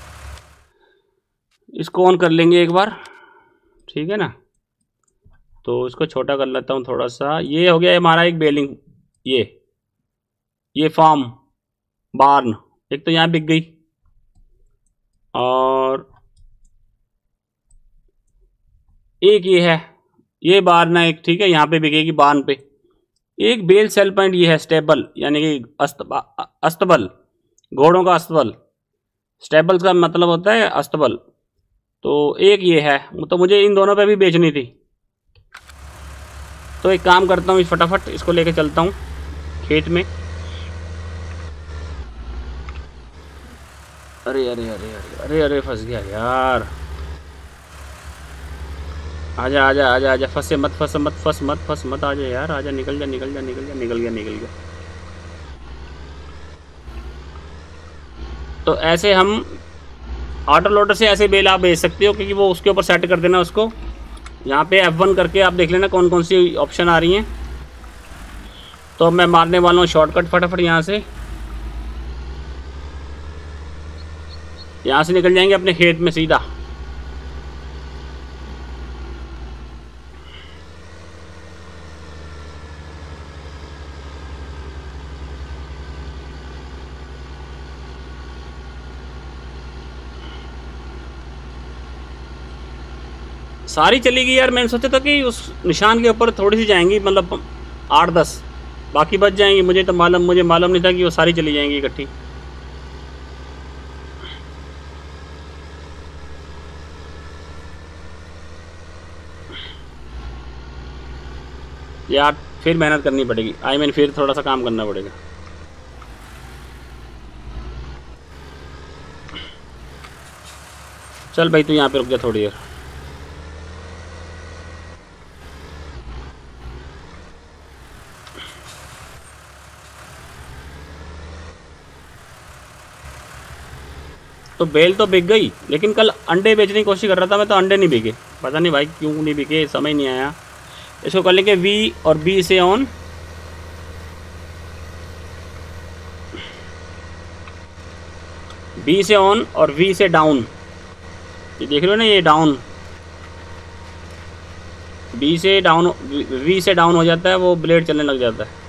इसको ऑन कर लेंगे एक बार, ठीक है ना। तो इसको छोटा कर लेता हूँ थोड़ा सा। ये हो गया हमारा एक बेलिंग, ये फार्म बार्न, एक तो यहाँ बिक गई, और एक ये है, ये बार्न है एक, ठीक है, यहाँ पे बिकेगी बार्न पे। एक बेल सेल पॉइंट ये है स्टेबल, यानी कि अस्तबल, घोड़ों का अस्तबल। स्टेबल्स का मतलब होता है अस्तबल। तो एक ये है, तो मुझे इन दोनों पे भी बेचनी थी। तो एक काम करता हूँ, फटाफट इसको लेके चलता हूँ खेत में। अरे अरे अरे अरे अरे अरे फंस गया यार। आजा आजा आजा आजा, फंसे मत, फंस मत, आजा यार, आजा, निकल जा निकल जा निकल जा, निकल गया। तो ऐसे हम ऑटो लोडर से ऐसे बेल आप भेज सकते हो, क्योंकि वो उसके ऊपर सेट कर देना उसको। यहाँ पे F1 करके आप देख लेना कौन कौन सी ऑप्शन आ रही हैं। तो मैं मारने वाला हूँ शॉर्टकट फटाफट, यहाँ से निकल जाएंगे अपने खेत में सीधा। सारी चली गई यार। मैंने सोचा था कि उस निशान के ऊपर थोड़ी सी जाएंगी, मतलब 8-10, बाकी बच जाएंगी। मुझे मालूम नहीं था कि वो सारी चली जाएंगी इकट्ठी। यार फिर मेहनत करनी पड़ेगी, फिर थोड़ा सा काम करना पड़ेगा। चल भाई, तू यहाँ पे रुक जा थोड़ी देर। तो बेल तो बिक गई, लेकिन कल अंडे बेचने की कोशिश कर रहा था मैं, तो अंडे नहीं बिके। पता नहीं भाई क्यों नहीं बिके, समझ नहीं आया। इसको कर लेंगे V और B से ऑन। B से ऑन और V से डाउन। ये देख रहे हो ना, ये डाउन, B से डाउन, V से डाउन हो जाता है, वो ब्लेड चलने लग जाता है।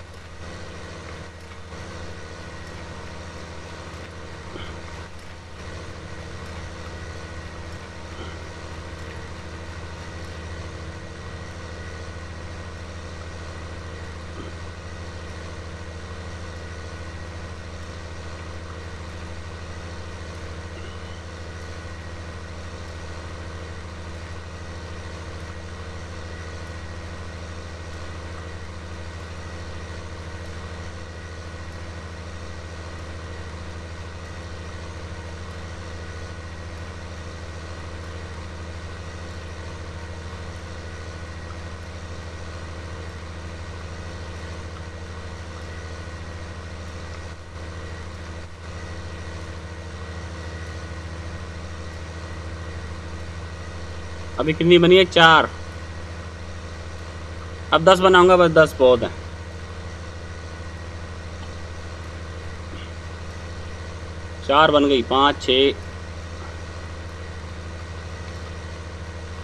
अभी कितनी बनी है? 4। अब 10 बनाऊंगा, बस 10 बहुत है। चार बन गई, 5 6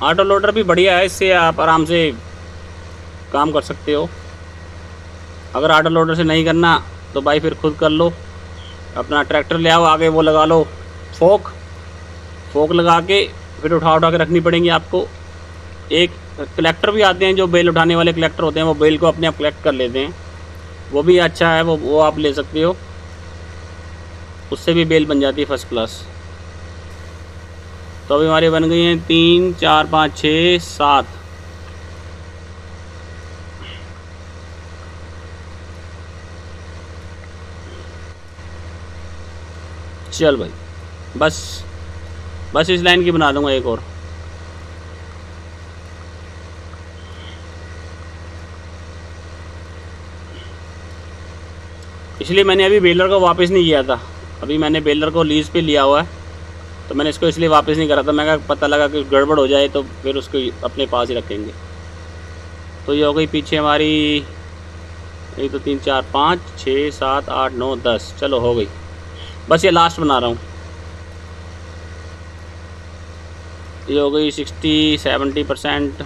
ऑटो लोडर भी बढ़िया है, इससे आप आराम से काम कर सकते हो। अगर ऑटो लोडर से नहीं करना तो भाई फिर खुद कर लो, अपना ट्रैक्टर ले आओ, आगे वो लगा लो फोक लगा के, फिर उठा के रखनी पड़ेंगी आपको। एक कलेक्टर भी आते हैं जो बेल उठाने वाले कलेक्टर होते हैं, वो बेल को अपने आप कलेक्ट कर लेते हैं, वो भी अच्छा है, वो आप ले सकते हो, उससे भी बेल बन जाती है फर्स्ट क्लास। तो अभी हमारे बन गई हैं 3 4 5 6 7। चल भाई, बस इस लाइन की बना दूंगा एक और। इसलिए मैंने अभी बेलर को वापस नहीं किया था, अभी मैंने बेलर को लीज पे लिया हुआ है, तो मैंने इसको इसलिए वापस नहीं करा था। मैं पता लगा कि गड़बड़ हो जाए तो फिर उसको अपने पास ही रखेंगे। तो ये हो गई पीछे हमारी 1 2 3 4 5 6 7 8 9 10। चलो हो गई, बस ये लास्ट बना रहा हूँ। ये हो गई 60-70%।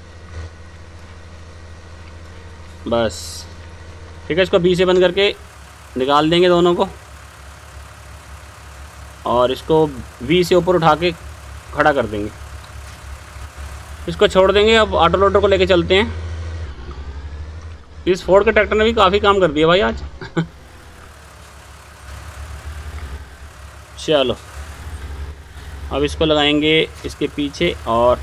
बस ठीक है, इसको बी से बंद करके निकाल देंगे दोनों को, और इसको वी से ऊपर उठा के खड़ा कर देंगे, इसको छोड़ देंगे। अब ऑटो लोडर को लेके चलते हैं। इस फोर्ड के ट्रैक्टर ने भी काफ़ी काम कर दिया भाई आज। चलो अब इसको लगाएंगे इसके पीछे और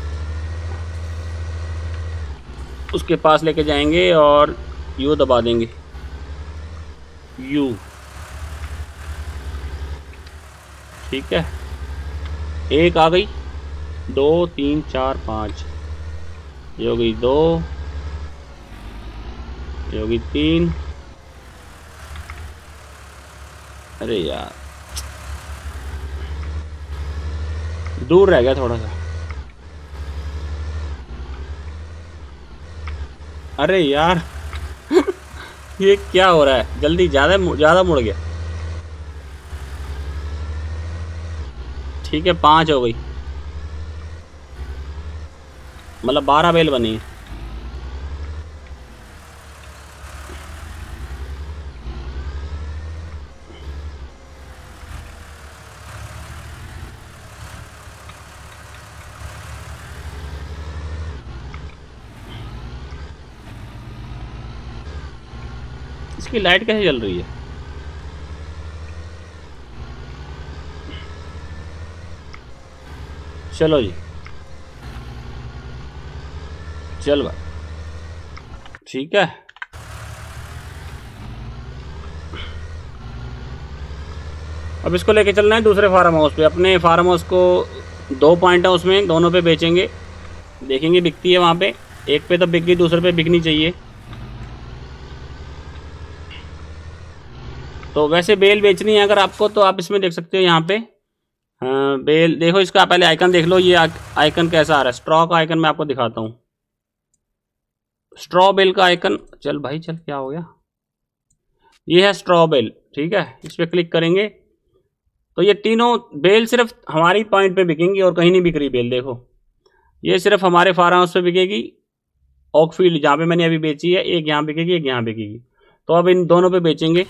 उसके पास लेके जाएंगे और यू दबा देंगे, यू। ठीक है, एक आ गई, 2 3 4 5, ये हो गई 2, ये होगी 3। अरे यार दूर रह गया थोड़ा सा। अरे यार ये क्या हो रहा है, जल्दी ज़्यादा मुड़ गया। ठीक है 5 हो गई, मतलब 12 बेल बनी है। इसकी लाइट कैसे जल रही है? चलो जी, चल भाई ठीक है। अब इसको लेके चलना है दूसरे फार्म हाउस पे। अपने फार्म हाउस को 2 पॉइंट है उसमें, दोनों पे बेचेंगे, देखेंगे बिकती है वहाँ पे। एक पे तो बिक गई, दूसरे पे बिकनी चाहिए। तो वैसे बेल बेचनी है अगर आपको, तो आप इसमें देख सकते हो यहाँ पे बेल देखो, इसका पहले आइकन देख लो। ये आइकन कैसा आ रहा है, स्ट्रॉ का आइकन मैं आपको दिखाता हूँ। स्ट्रॉ बेल का आइकन, चल भाई चल, क्या हो गया, ये है स्ट्रॉ बेल। ठीक है, इस पर क्लिक करेंगे तो ये तीनों बेल सिर्फ हमारी पॉइंट पे बिकेंगी और कहीं नहीं बिक रही बेल। देखो ये सिर्फ हमारे फार्म हाउस पे बिकेगी, ओकफील्ड जहाँ पे मैंने अभी बेची है, एक यहाँ बिकेगी एक यहाँ बिकेगी। तो अब इन दोनों पे बेचेंगे।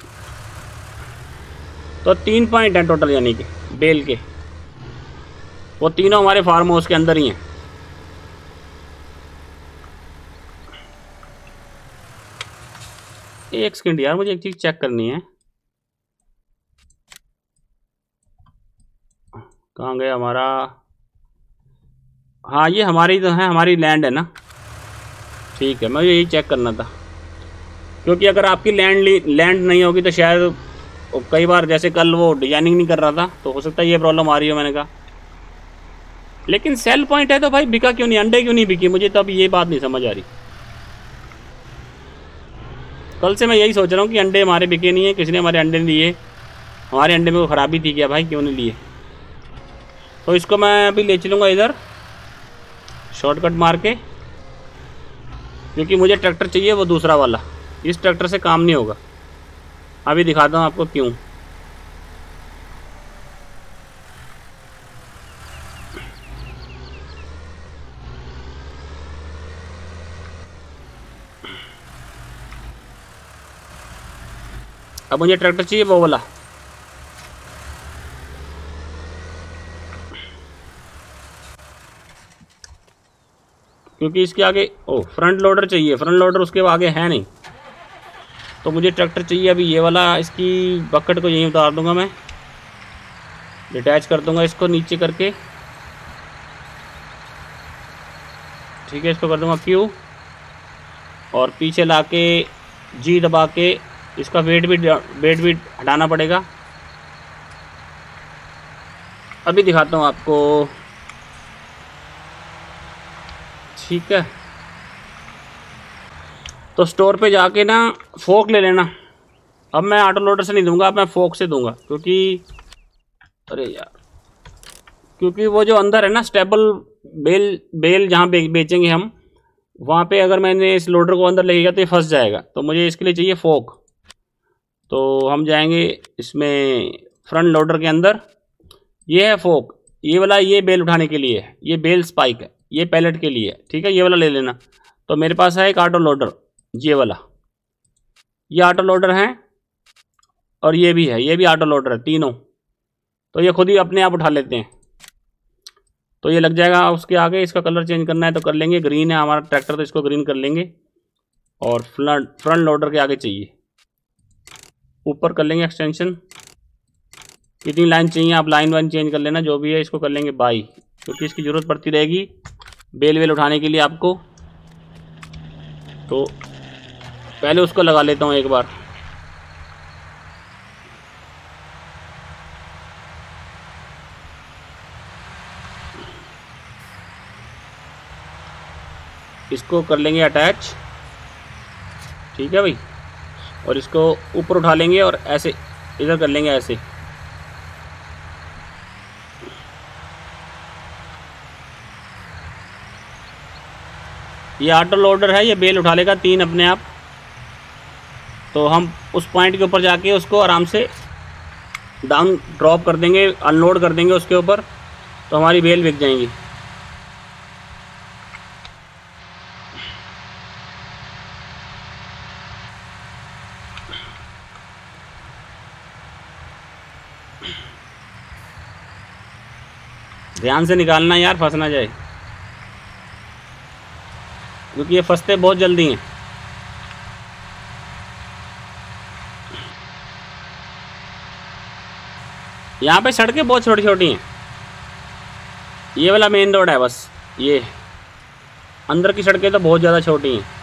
तो 3 पॉइंट हैं टोटल, यानी कि बेल के, वो तीनों हमारे फार्म हाउस के अंदर ही हैं। एक सेकंड यार, मुझे एक चीज़ चेक करनी है। कहाँ गया हमारा, हाँ ये हमारी तो है, हमारी लैंड है ना। ठीक है, मैं यही चेक करना था, क्योंकि अगर आपकी लैंड नहीं होगी तो शायद कई बार, जैसे कल वो डिजाइनिंग नहीं कर रहा था तो हो सकता है ये प्रॉब्लम आ रही हो, मैंने कहा। लेकिन सेल पॉइंट है तो भाई बिका क्यों नहीं, अंडे क्यों नहीं बिकी, मुझे तो अभी ये बात नहीं समझ आ रही। कल से मैं यही सोच रहा हूँ कि अंडे हमारे बिके नहीं है, किसी ने हमारे अंडे नहीं लिए, हमारे अंडे में कोई ख़राबी थी क्या भाई, क्यों नहीं लिए। तो इसको मैं अभी ले चलूँगा इधर शॉर्टकट मार के, क्योंकि मुझे ट्रैक्टर चाहिए वो दूसरा वाला, इस ट्रैक्टर से काम नहीं होगा। अभी दिखाता हूँ आपको क्यों। अब मुझे ट्रैक्टर चाहिए वो वाला। क्योंकि इसके आगे फ्रंट लोडर चाहिए, फ्रंट लोडर उसके आगे है नहीं, तो मुझे ट्रैक्टर चाहिए अभी ये वाला। इसकी बकेट को यहीं उतार दूंगा मैं, डिटैच कर दूंगा इसको नीचे करके, ठीक है। इसको कर दूंगा क्यू और पीछे लाके जी दबा के इसका वेट भी हटाना पड़ेगा। अभी दिखाता हूँ आपको, ठीक है। तो स्टोर पे जाके ना फोक ले लेना। अब मैं ऑटो लोडर से नहीं दूंगा, अब मैं फोक से दूंगा, क्योंकि अरे यार, क्योंकि वो जो अंदर है ना स्टेबल बेल जहाँ बेचेंगे हम, वहाँ पे अगर मैंने इस लोडर को अंदर ले गया तो ये फंस जाएगा। तो मुझे इसके लिए चाहिए फोक। तो हम जाएंगे इसमें फ्रंट लोडर के अंदर, ये है फोक, ये वाला ये बेल उठाने के लिए है, ये बेल स्पाइक है, ये पैलेट के लिए है, ठीक है। ये वाला ले लेना। तो मेरे पास है एक ऑटो लोडर, ये वाला, ये ऑटो लोडर है और ये भी है, ये भी ऑटो लोडर है, तीनों। तो ये खुद ही अपने आप उठा लेते हैं। तो ये लग जाएगा उसके आगे। इसका कलर चेंज करना है तो कर लेंगे, ग्रीन है हमारा ट्रैक्टर तो इसको ग्रीन कर लेंगे। और फ्रंट लोडर के आगे चाहिए, ऊपर कर लेंगे एक्सटेंशन। कितनी लाइन चाहिए आप लाइन वाइन चेंज कर लेना, जो भी है। इसको कर लेंगे बाई, क्योंकि इसकी ज़रूरत पड़ती रहेगी बेल वेल उठाने के लिए आपको। तो पहले उसको लगा लेता हूँ एक बार। इसको कर लेंगे अटैच, ठीक है भाई। और इसको ऊपर उठा लेंगे और ऐसे इधर कर लेंगे ऐसे। ये ऑटो लोडर है, ये बेल उठा लेगा 3 अपने आप। तो हम उस पॉइंट के ऊपर जाके उसको आराम से डाउन ड्रॉप कर देंगे, अनलोड कर देंगे उसके ऊपर, तो हमारी बेल बिक जाएंगी। ध्यान से निकालना यार, फंस ना जाए, क्योंकि ये फंसते बहुत जल्दी हैं। यहाँ पे सड़कें बहुत छोटी छोटी हैं। ये वाला मेन रोड है बस, ये अंदर की सड़कें तो बहुत ज़्यादा छोटी हैं।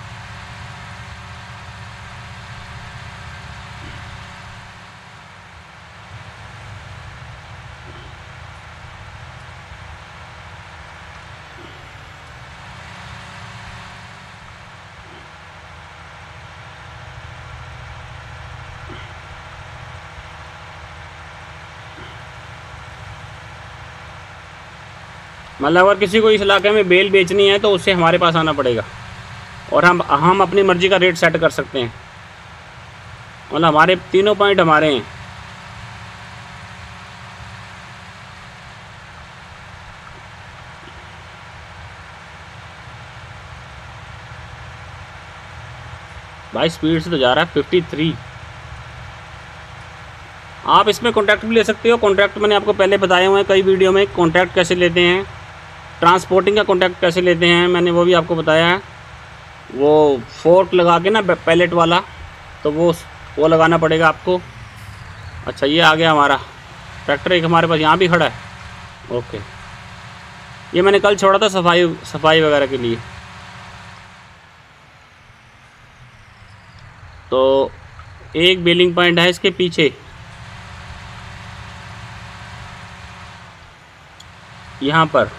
मतलब अगर किसी को इस इलाके में बेल बेचनी है तो उससे हमारे पास आना पड़ेगा, और हम अपनी मर्ज़ी का रेट सेट कर सकते हैं। मतलब हमारे तीनों पॉइंट हमारे हैं। भाई स्पीड से तो जा रहा है 53। आप इसमें कॉन्ट्रैक्ट भी ले सकते हो। कॉन्ट्रैक्ट मैंने आपको पहले बताए हुए हैं कई वीडियो में, कॉन्ट्रैक्ट कैसे लेते हैं, ट्रांसपोर्टिंग का कॉन्ट्रैक्ट कैसे लेते हैं, मैंने वो भी आपको बताया है। वो फोर्क लगा के ना पैलेट वाला, तो वो लगाना पड़ेगा आपको। अच्छा ये आ गया हमारा ट्रैक्टर, एक हमारे पास यहाँ भी खड़ा है। ओके, ये मैंने कल छोड़ा था सफाई वगैरह के लिए। तो एक बेलिंग पॉइंट है इसके पीछे, यहाँ पर।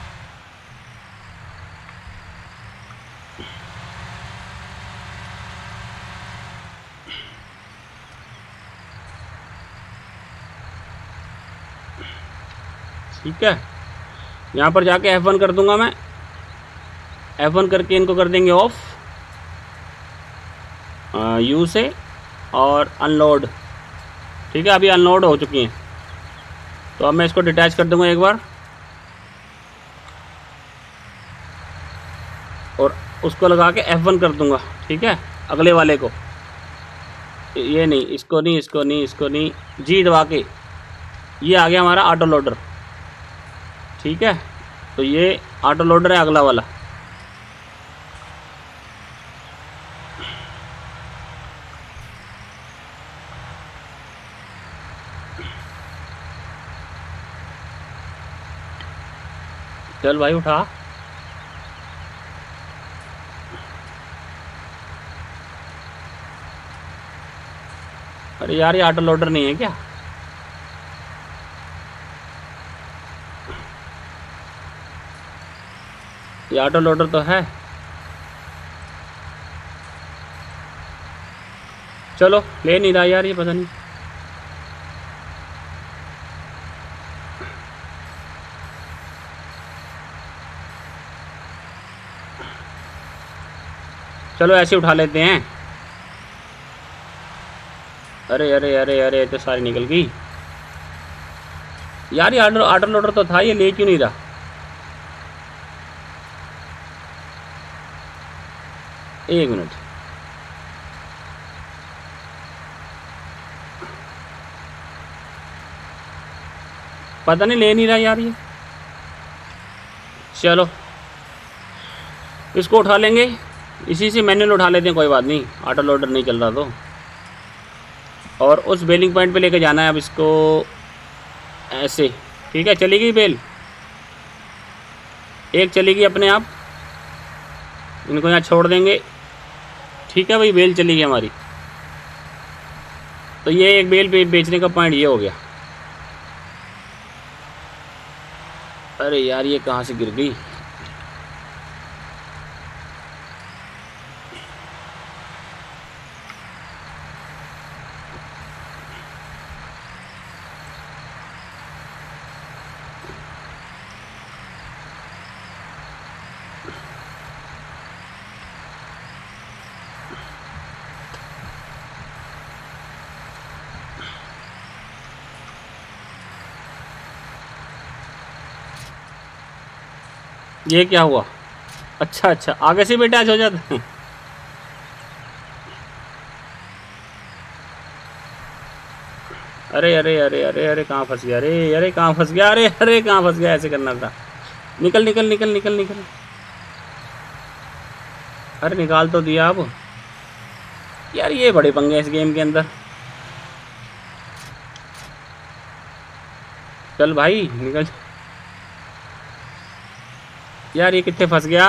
ठीक है, यहाँ पर जाके F1 कर दूंगा मैं। F1 करके इनको कर देंगे ऑफ यू से, और अनलोड। ठीक है, अभी अनलोड हो चुकी हैं। तो अब मैं इसको डिटैच कर दूंगा एक बार, और उसको लगा के F1 कर दूंगा। ठीक है, अगले वाले को। ये नहीं, इसको नहीं, इसको नहीं, इसको नहीं, जी दबा के। ये आ गया हमारा ऑटो लोडर। ठीक है, तो ये ऑटो लोडर है अगला वाला। चल भाई उठा। अरे यार, ये ऑटो लोडर नहीं है क्या? ये ऑटो लोडर तो है। चलो, ले नहीं रहा यार ये, पता नहीं। चलो ऐसे उठा लेते हैं। अरे अरे अरे अरे, तो सारी निकल गई यार। ये ऑटो लोडर तो था, ये ले क्यों नहीं रहा? एक मिनट, पता नहीं ले नहीं रहा यार ये। चलो इसको उठा लेंगे, इसी से मैनुअल उठा लेते हैं, कोई बात नहीं, ऑटो लोडर नहीं चल रहा तो। और उस बेलिंग पॉइंट पे लेके जाना है अब इसको, ऐसे। ठीक है, चली गई बेल, एक चली गई अपने आप। इनको यहाँ छोड़ देंगे। ठीक है भाई, बेल चली गई हमारी। तो ये एक बेल बेचने का पॉइंट ये हो गया। अरे यार, ये कहाँ से गिर गई? ये क्या हुआ? अच्छा अच्छा, आगे से भी अटैच हो जाता है। अरे अरे अरे अरे अरे, कहाँ फंस गया? अरे अरे, कहाँ फंस गया? अरे अरे, कहाँ फंस गया? ऐसे करना था। निकल निकल निकल निकल निकल। अरे निकाल तो दिया अब। यार ये बड़े पंगे इस गेम के अंदर। चल भाई निकल। यार ये कितने फंस गया?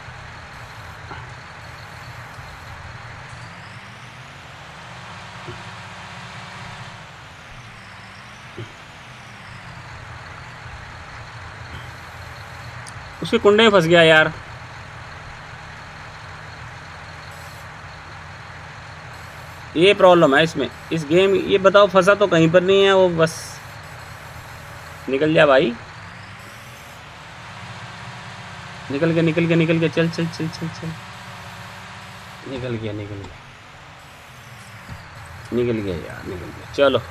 उसके कुंडे में फंस गया यार। ये प्रॉब्लम है इसमें, इस गेम। ये बताओ, फंसा तो कहीं पर नहीं है वो, बस निकल जा भाई। निकल गया निकल गया निकल गया, चल चल चल चल चल। निकल गया निकल गया निकल गया यार, निकल गया। चलो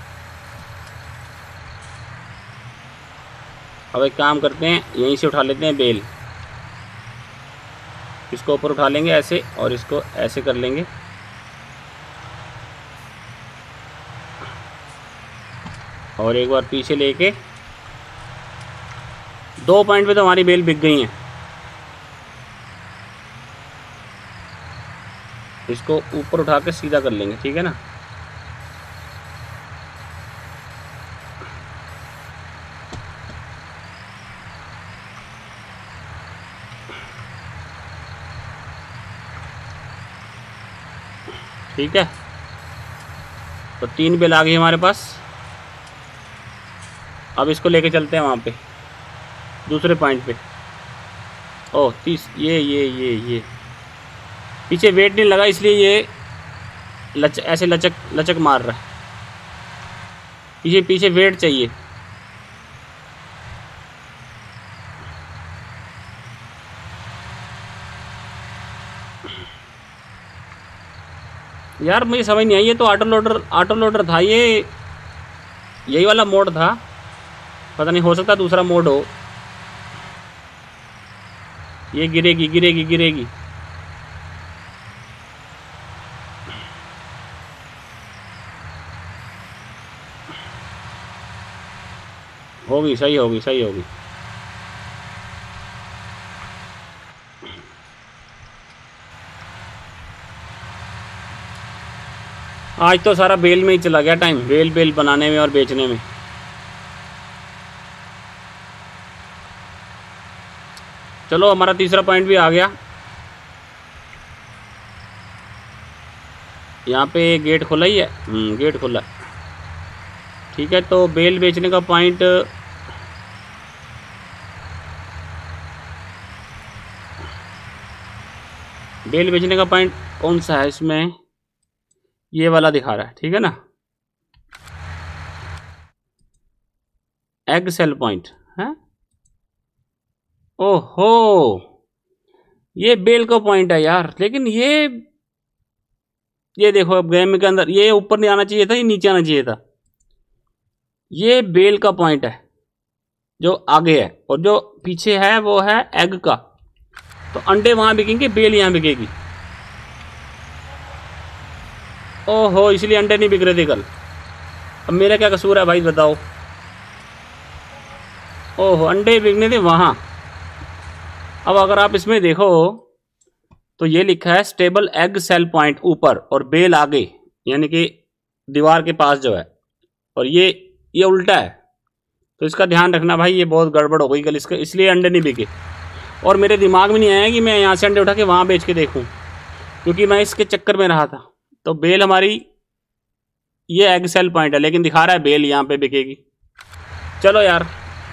अब एक काम करते हैं, यहीं से उठा लेते हैं बेल। इसको ऊपर उठा लेंगे ऐसे, और इसको ऐसे कर लेंगे। और एक बार पीछे लेके, 2 पॉइंट पे तो हमारी बेल बिक गई हैं। इसको ऊपर उठा के सीधा कर लेंगे, ठीक है ना। ठीक है, तो 3 बेल आ गई हमारे पास। अब इसको लेके चलते हैं वहाँ पे, दूसरे पॉइंट पे। ओह 30, ये पीछे वेट नहीं लगा, इसलिए ये ऐसे लचक मार रहा है। पीछे वेट चाहिए। यार मुझे समझ नहीं आई, ये तो ऑटो लोडर था ये, यही वाला मोड था। पता नहीं, हो सकता दूसरा मोड हो। ये गिरेगी गिरेगी गिरेगी। होगी, सही होगी, सही होगी। आज तो सारा बेल में ही चला गया टाइम, बेल बेल बनाने में और बेचने में। चलो हमारा तीसरा पॉइंट भी आ गया। यहाँ पे गेट खुला ही है, गेट खुला है। ठीक है, तो बेल बेचने का पॉइंट बेल बेचने का पॉइंट कौन सा है इसमें? ये वाला दिखा रहा है, ठीक है ना, एग सेल पॉइंट है। ओहो, ये बेल का पॉइंट है यार, लेकिन ये देखो अब गेम के अंदर ये ऊपर नहीं आना चाहिए था, ये नीचे आना चाहिए था। ये बेल का पॉइंट है जो आगे है, और जो पीछे है वो है एग का। तो अंडे वहां बिकेंगे, बेल यहां बिकेगी। ओहो, इसलिए अंडे नहीं बिक रहे थे कल। अब मेरा क्या कसूर है भाई, बताओ। ओहो, अंडे बिकने थे वहां। अब अगर आप इसमें देखो तो ये लिखा है स्टेबल एग सेल पॉइंट ऊपर और बेल आगे, यानी कि दीवार के पास जो है, और ये उल्टा है। तो इसका ध्यान रखना भाई, ये बहुत गड़बड़ हो गई कल इसका, इसलिए अंडे नहीं बिके। और मेरे दिमाग में नहीं आया कि मैं यहाँ से अंडे उठा के वहाँ बेच के देखूँ, क्योंकि मैं इसके चक्कर में रहा था। तो बेल हमारी ये एग सेल पॉइंट है, लेकिन दिखा रहा है बेल यहाँ पे बिकेगी। चलो यार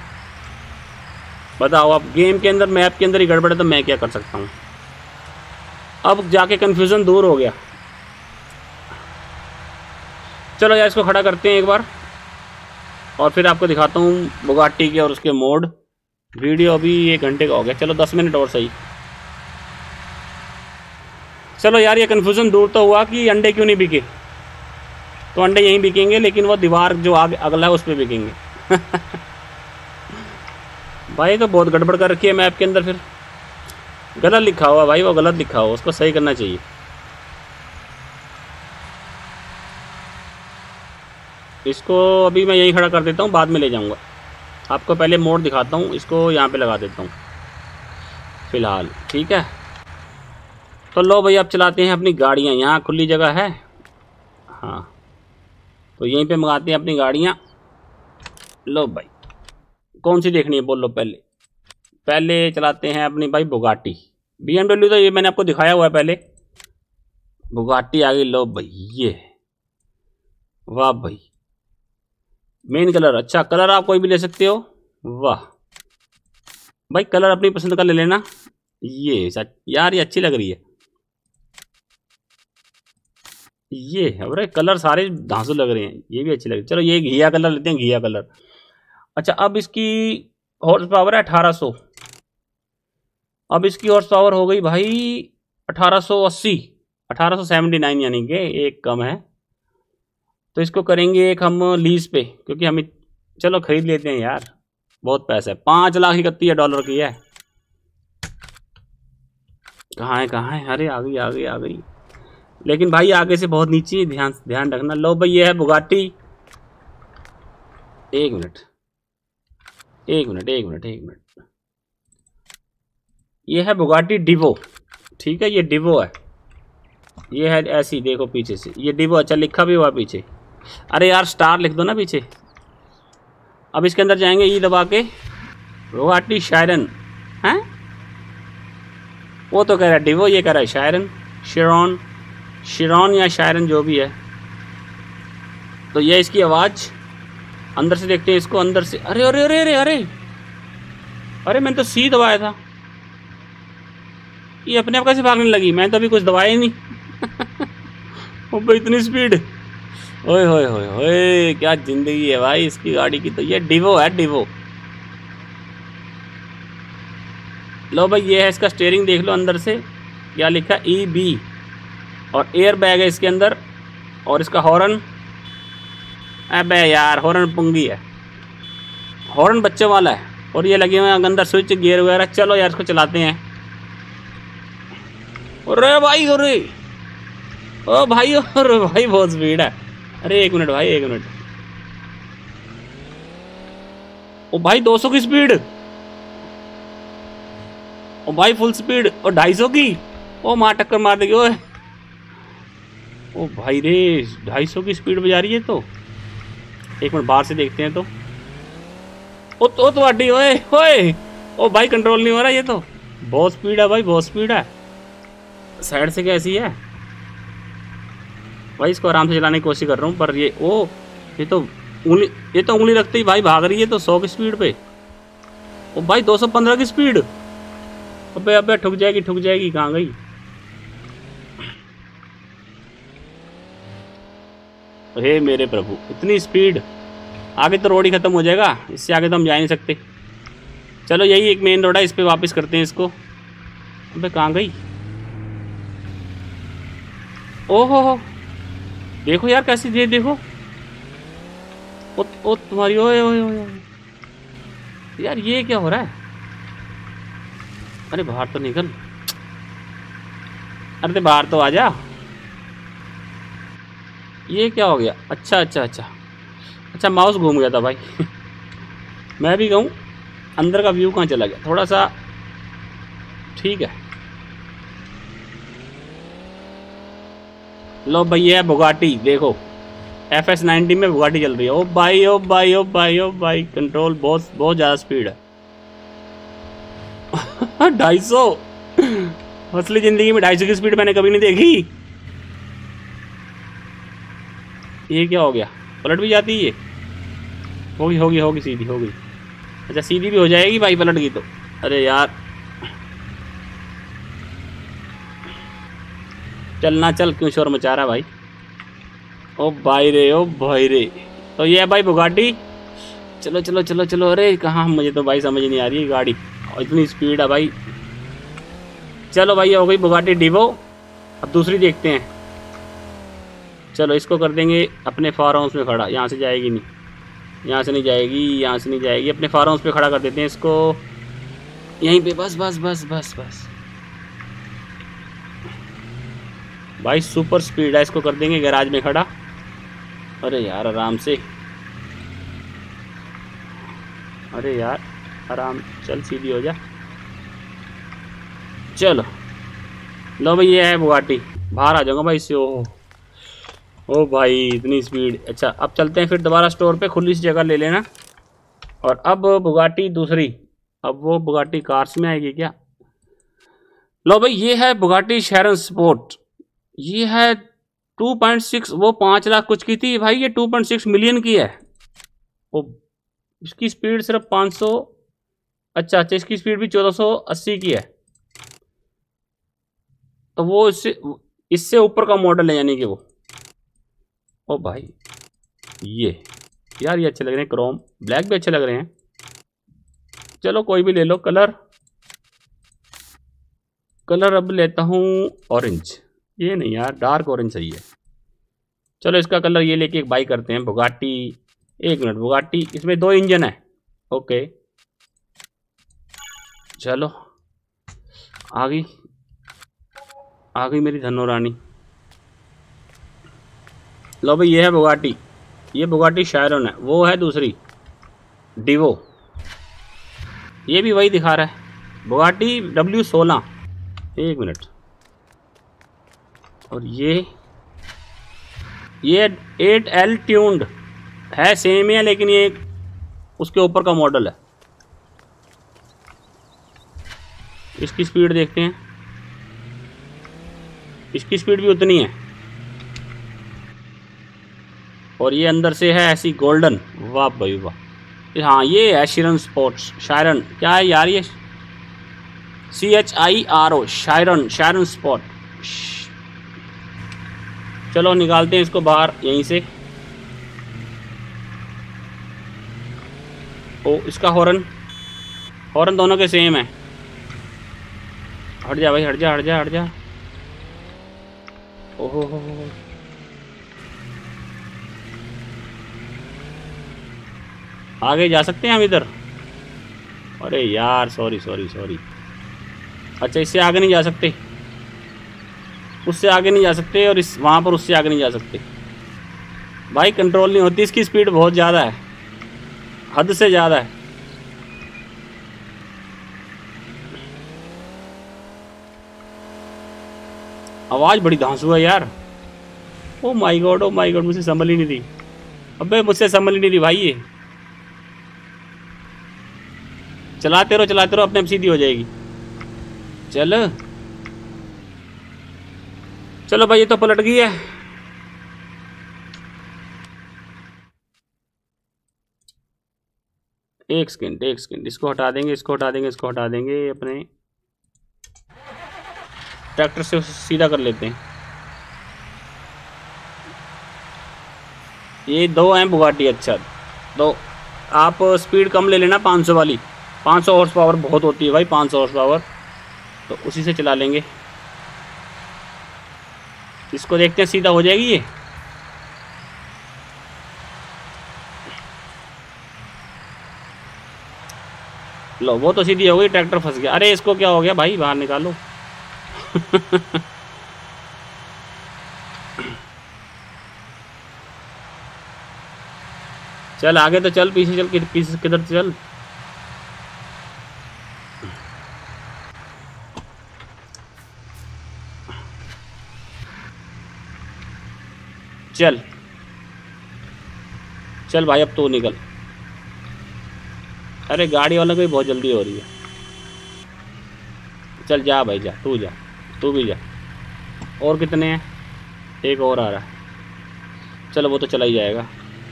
बताओ, अब गेम के अंदर मैप के अंदर ही गड़बड़ है तो मैं क्या कर सकता हूँ। अब जाके कन्फ्यूज़न दूर हो गया। चलो यार इसको खड़ा करते हैं एक बार, और फिर आपको दिखाता हूँ बुगाटी के और उसके मोड। वीडियो अभी 1 घंटे का हो गया, चलो 10 मिनट और सही। चलो यार, ये कन्फ्यूज़न दूर तो हुआ कि अंडे क्यों नहीं बिके। तो अंडे यहीं बिकेंगे, लेकिन वो दीवार जो आगे अगला है उस पर बिकेंगे। भाई तो बहुत गड़बड़ कर रखी है मैप के अंदर, फिर गलत लिखा हुआ भाई, वो गलत लिखा हुआ, उसको सही करना चाहिए। इसको अभी मैं यहीं खड़ा कर देता हूँ, बाद में ले जाऊँगा। आपको पहले मोड़ दिखाता हूँ, इसको यहाँ पे लगा देता हूँ फ़िलहाल, ठीक है। तो लो भाई, अब चलाते हैं अपनी गाड़ियाँ। यहाँ खुली जगह है, हाँ, तो यहीं पे मंगाते हैं अपनी गाड़ियाँ। लो भाई, कौन सी देखनी है बोलो। पहले चलाते हैं अपनी भाई बुगाटी। BMW तो ये मैंने आपको दिखाया हुआ है पहले, बुगाटी आ गई। लो भाई, ये वाह भाई, मेन कलर। अच्छा, कलर आप कोई भी ले सकते हो। वाह भाई, कलर अपनी पसंद का ले लेना। ये यार, ये अच्छी लग रही है ये। अरे कलर सारे धांसू लग रहे हैं, ये भी अच्छी लग रही है। चलो ये घिया कलर लेते हैं, घिया कलर। अच्छा, अब इसकी हॉर्स पावर है 1800। अब इसकी हॉर्स पावर हो गई भाई 1880, 1879, यानी कि एक कम है। तो इसको करेंगे एक हम लीज पे, क्योंकि हमें, चलो खरीद लेते हैं यार, बहुत पैसा है। $5,31,000 की है। कहाँ है? अरे आ गई। लेकिन भाई आगे से बहुत नीचे, ध्यान रखना। लो भाई, ये है बुगाटी। एक मिनट, ये है बुगाटी डिवो, ठीक है। ये डिवो है, ये है ऐसी, देखो पीछे से ये डिवो। अच्छा, लिखा भी हुआ पीछे। अरे यार, स्टार लिख दो ना पीछे। अब इसके अंदर जाएंगे, ई दबा के, बुगाटी शायरन है। वो तो कह रहा है डिवो, ये कह रहा है शायरन, शिरॉन या शायरन, जो भी है। तो ये इसकी आवाज़। अंदर से देखते हैं इसको, अंदर से। अरे अरे अरे अरे अरे अरे, मैंने तो सी दबाया था, ये अपने आप कैसे भागने लगी? मैंने तो अभी कुछ दबाया ही नहीं। वो इतनी स्पीड, ओए होए होए होए, क्या जिंदगी है भाई इसकी गाड़ी की। तो ये डिवो है, डिवो। लो भाई, ये है इसका स्टीयरिंग, देख लो अंदर से क्या लिखा, EB, और एयर बैग है इसके अंदर। और इसका हॉर्न, अबे यार, हॉर्न पुंगी है, हॉर्न बच्चे वाला है। और ये लगे हुए हैं अंदर स्विच, गियर वगैरह। चलो यार, इसको चलाते हैं। अरे भाई, अरे ओ भाई, अरे भाई, बहुत स्पीड है। अरे एक मिनट भाई, एक मिनट। ओ भाई 200 की स्पीड, ओ भाई फुल स्पीड, और 250 की, ओ माँ टक्कर मार देगी ओए। ओ भाई रे 250 की स्पीड में जा रही है। तो एक मिनट बाहर से देखते हैं। तो ओ तो अड्डी ओए ओए, ओ भाई कंट्रोल नहीं हो रहा, ये तो बहुत स्पीड है भाई, बहुत स्पीड है। साइड से कैसी है भाई, इसको आराम से चलाने की कोशिश कर रहा हूँ, पर ये ये तो उंगली रखते ही भाई भाग रही है। तो 100 की स्पीड पे, ओ भाई 215 की स्पीड, अबे अबे ठुक जाएगी कहाँ गई। हे मेरे प्रभु, इतनी स्पीड, आगे तो रोड ही खत्म हो जाएगा, इससे आगे तो हम जा नहीं सकते। चलो यही एक मेन रोड है, इस पे वापस करते हैं इसको। अबे कहाँ गई, ओहो देखो यार कैसी दे, देखो ओ तुम्हारी, ओए ओए ओए यार ये क्या हो रहा है। अरे बाहर तो निकल, अरे बाहर तो आ जा। ये क्या हो गया, अच्छा माउस घूम गया था भाई। मैं भी कहूँ अंदर का व्यू कहाँ चला गया, थोड़ा सा ठीक है। लो भाई ये है बुगाटी, देखो FS90 में बुगाटी चल रही है। ओ भाई ओ भाई ओ भाई ओ भाई, कंट्रोल बहुत ज़्यादा स्पीड है। 250, असली ज़िंदगी में 250 की स्पीड मैंने कभी नहीं देखी। ये क्या हो गया, पलट भी जाती है ये, होगी सीधी हो गई। अच्छा सीधी भी हो जाएगी भाई पलट गई तो। अरे यार चलना चल, क्यों शोर मचा रहा भाई। ओ भाई रे, तो ये है भाई बुगाटी। चलो अरे कहाँ, मुझे तो भाई समझ नहीं आ रही है गाड़ी, और इतनी स्पीड है भाई। चलो भाई ये हो गई बुगाटी डिवो। अब दूसरी देखते हैं। चलो इसको कर देंगे अपने फार्म हाउस में खड़ा, यहाँ से जाएगी नहीं, यहाँ से नहीं जाएगी, अपने फार्म हाउस पे खड़ा कर देते हैं इसको यहीं पे। बस भाई सुपर स्पीड है, इसको कर देंगे गैराज में खड़ा। अरे यार आराम से, अरे यार आराम, चल सीधी हो जा। चलो लो भाई ये है बुगाटी, बाहर आ जाऊंगा भाई इससे। ओ भाई इतनी स्पीड। अच्छा अब चलते हैं फिर दोबारा स्टोर पे, खुली सी जगह ले लेना। और अब बुगाटी दूसरी, अब वो बुगाटी कार्स में आएगी क्या। लो भाई ये है बुगाटी शायरन स्पोर्ट, ये है 2.6, वो 5 लाख कुछ की थी भाई, ये 2.6 मिलियन की है। ओ इसकी स्पीड सिर्फ 500, अच्छा इसकी स्पीड भी 1480 की है। तो वो इससे ऊपर का मॉडल है यानी कि वो। ओ भाई ये यार ये अच्छे लग रहे हैं, क्रोम ब्लैक भी अच्छे लग रहे हैं। चलो कोई भी ले लो कलर अब लेता हूँ ऑरेंज, ये नहीं यार डार्क ऑरेंज सही है। चलो इसका कलर ये लेके एक बाई करते हैं बुगाटी। एक मिनट, बुगाटी इसमें 2 इंजन है, ओके चलो आ गई मेरी धनो रानी। लो भाई ये है बुगाटी, ये बुगाटी शायरन है, वो है दूसरी डिवो, ये भी वही दिखा रहा है बुगाटी W16। एक मिनट, और ये 8L ट्यून्ड है, सेम है लेकिन ये उसके ऊपर का मॉडल है। इसकी स्पीड देखते हैं, इसकी स्पीड भी उतनी है। और ये अंदर से है ऐसी गोल्डन, वाह भाई वाह। हाँ ये है शायरन स्पोर्ट्स, शायरन क्या है यार, ये CHIRO शायरन स्पोर्ट। चलो निकालते हैं इसको बाहर यहीं से। ओ इसका हॉर्न दोनों के सेम है। हट जा भाई, हट जा। ओहो आगे जा सकते हैं हम इधर। अरे यार सॉरी। अच्छा इससे आगे नहीं जा सकते, उससे आगे नहीं जा सकते, और इस वहाँ पर उससे आगे नहीं जा सकते भाई, कंट्रोल नहीं होती। इसकी स्पीड बहुत ज़्यादा है, हद से ज़्यादा है। आवाज़ बड़ी धांसू है यार। ओ माय गॉड, मुझसे संभल ही नहीं रही। अबे मुझसे संभल ही नहीं रही भाई ये। चलाते रहो अपने आप सीधी हो जाएगी। चलो भाई, ये तो पलट गई है। एक सेकंड, इसको हटा देंगे, इसको हटा देंगे। अपने ट्रैक्टर से सीधा कर लेते हैं। ये दो हैं बुगाटी। अच्छा, तो आप स्पीड कम ले लेना, 500 वाली। 500 हॉर्स पावर बहुत होती है भाई, 500 हॉर्स पावर, तो उसी से चला लेंगे। इसको देखते हैं सीधा हो जाएगी ये। लो, वो तो सीधी हो गई, ट्रैक्टर फंस गया। अरे इसको क्या हो गया भाई, बाहर निकालो। चल आगे तो चल, पीछे चल, पीछे किधर चल। चल भाई, अब तू निकल। अरे गाड़ी वालों को भी बहुत जल्दी हो रही है। चल जा भाई, जा, तू भी जा। और कितने हैं? एक और आ रहा है। चलो वो तो चला ही जाएगा।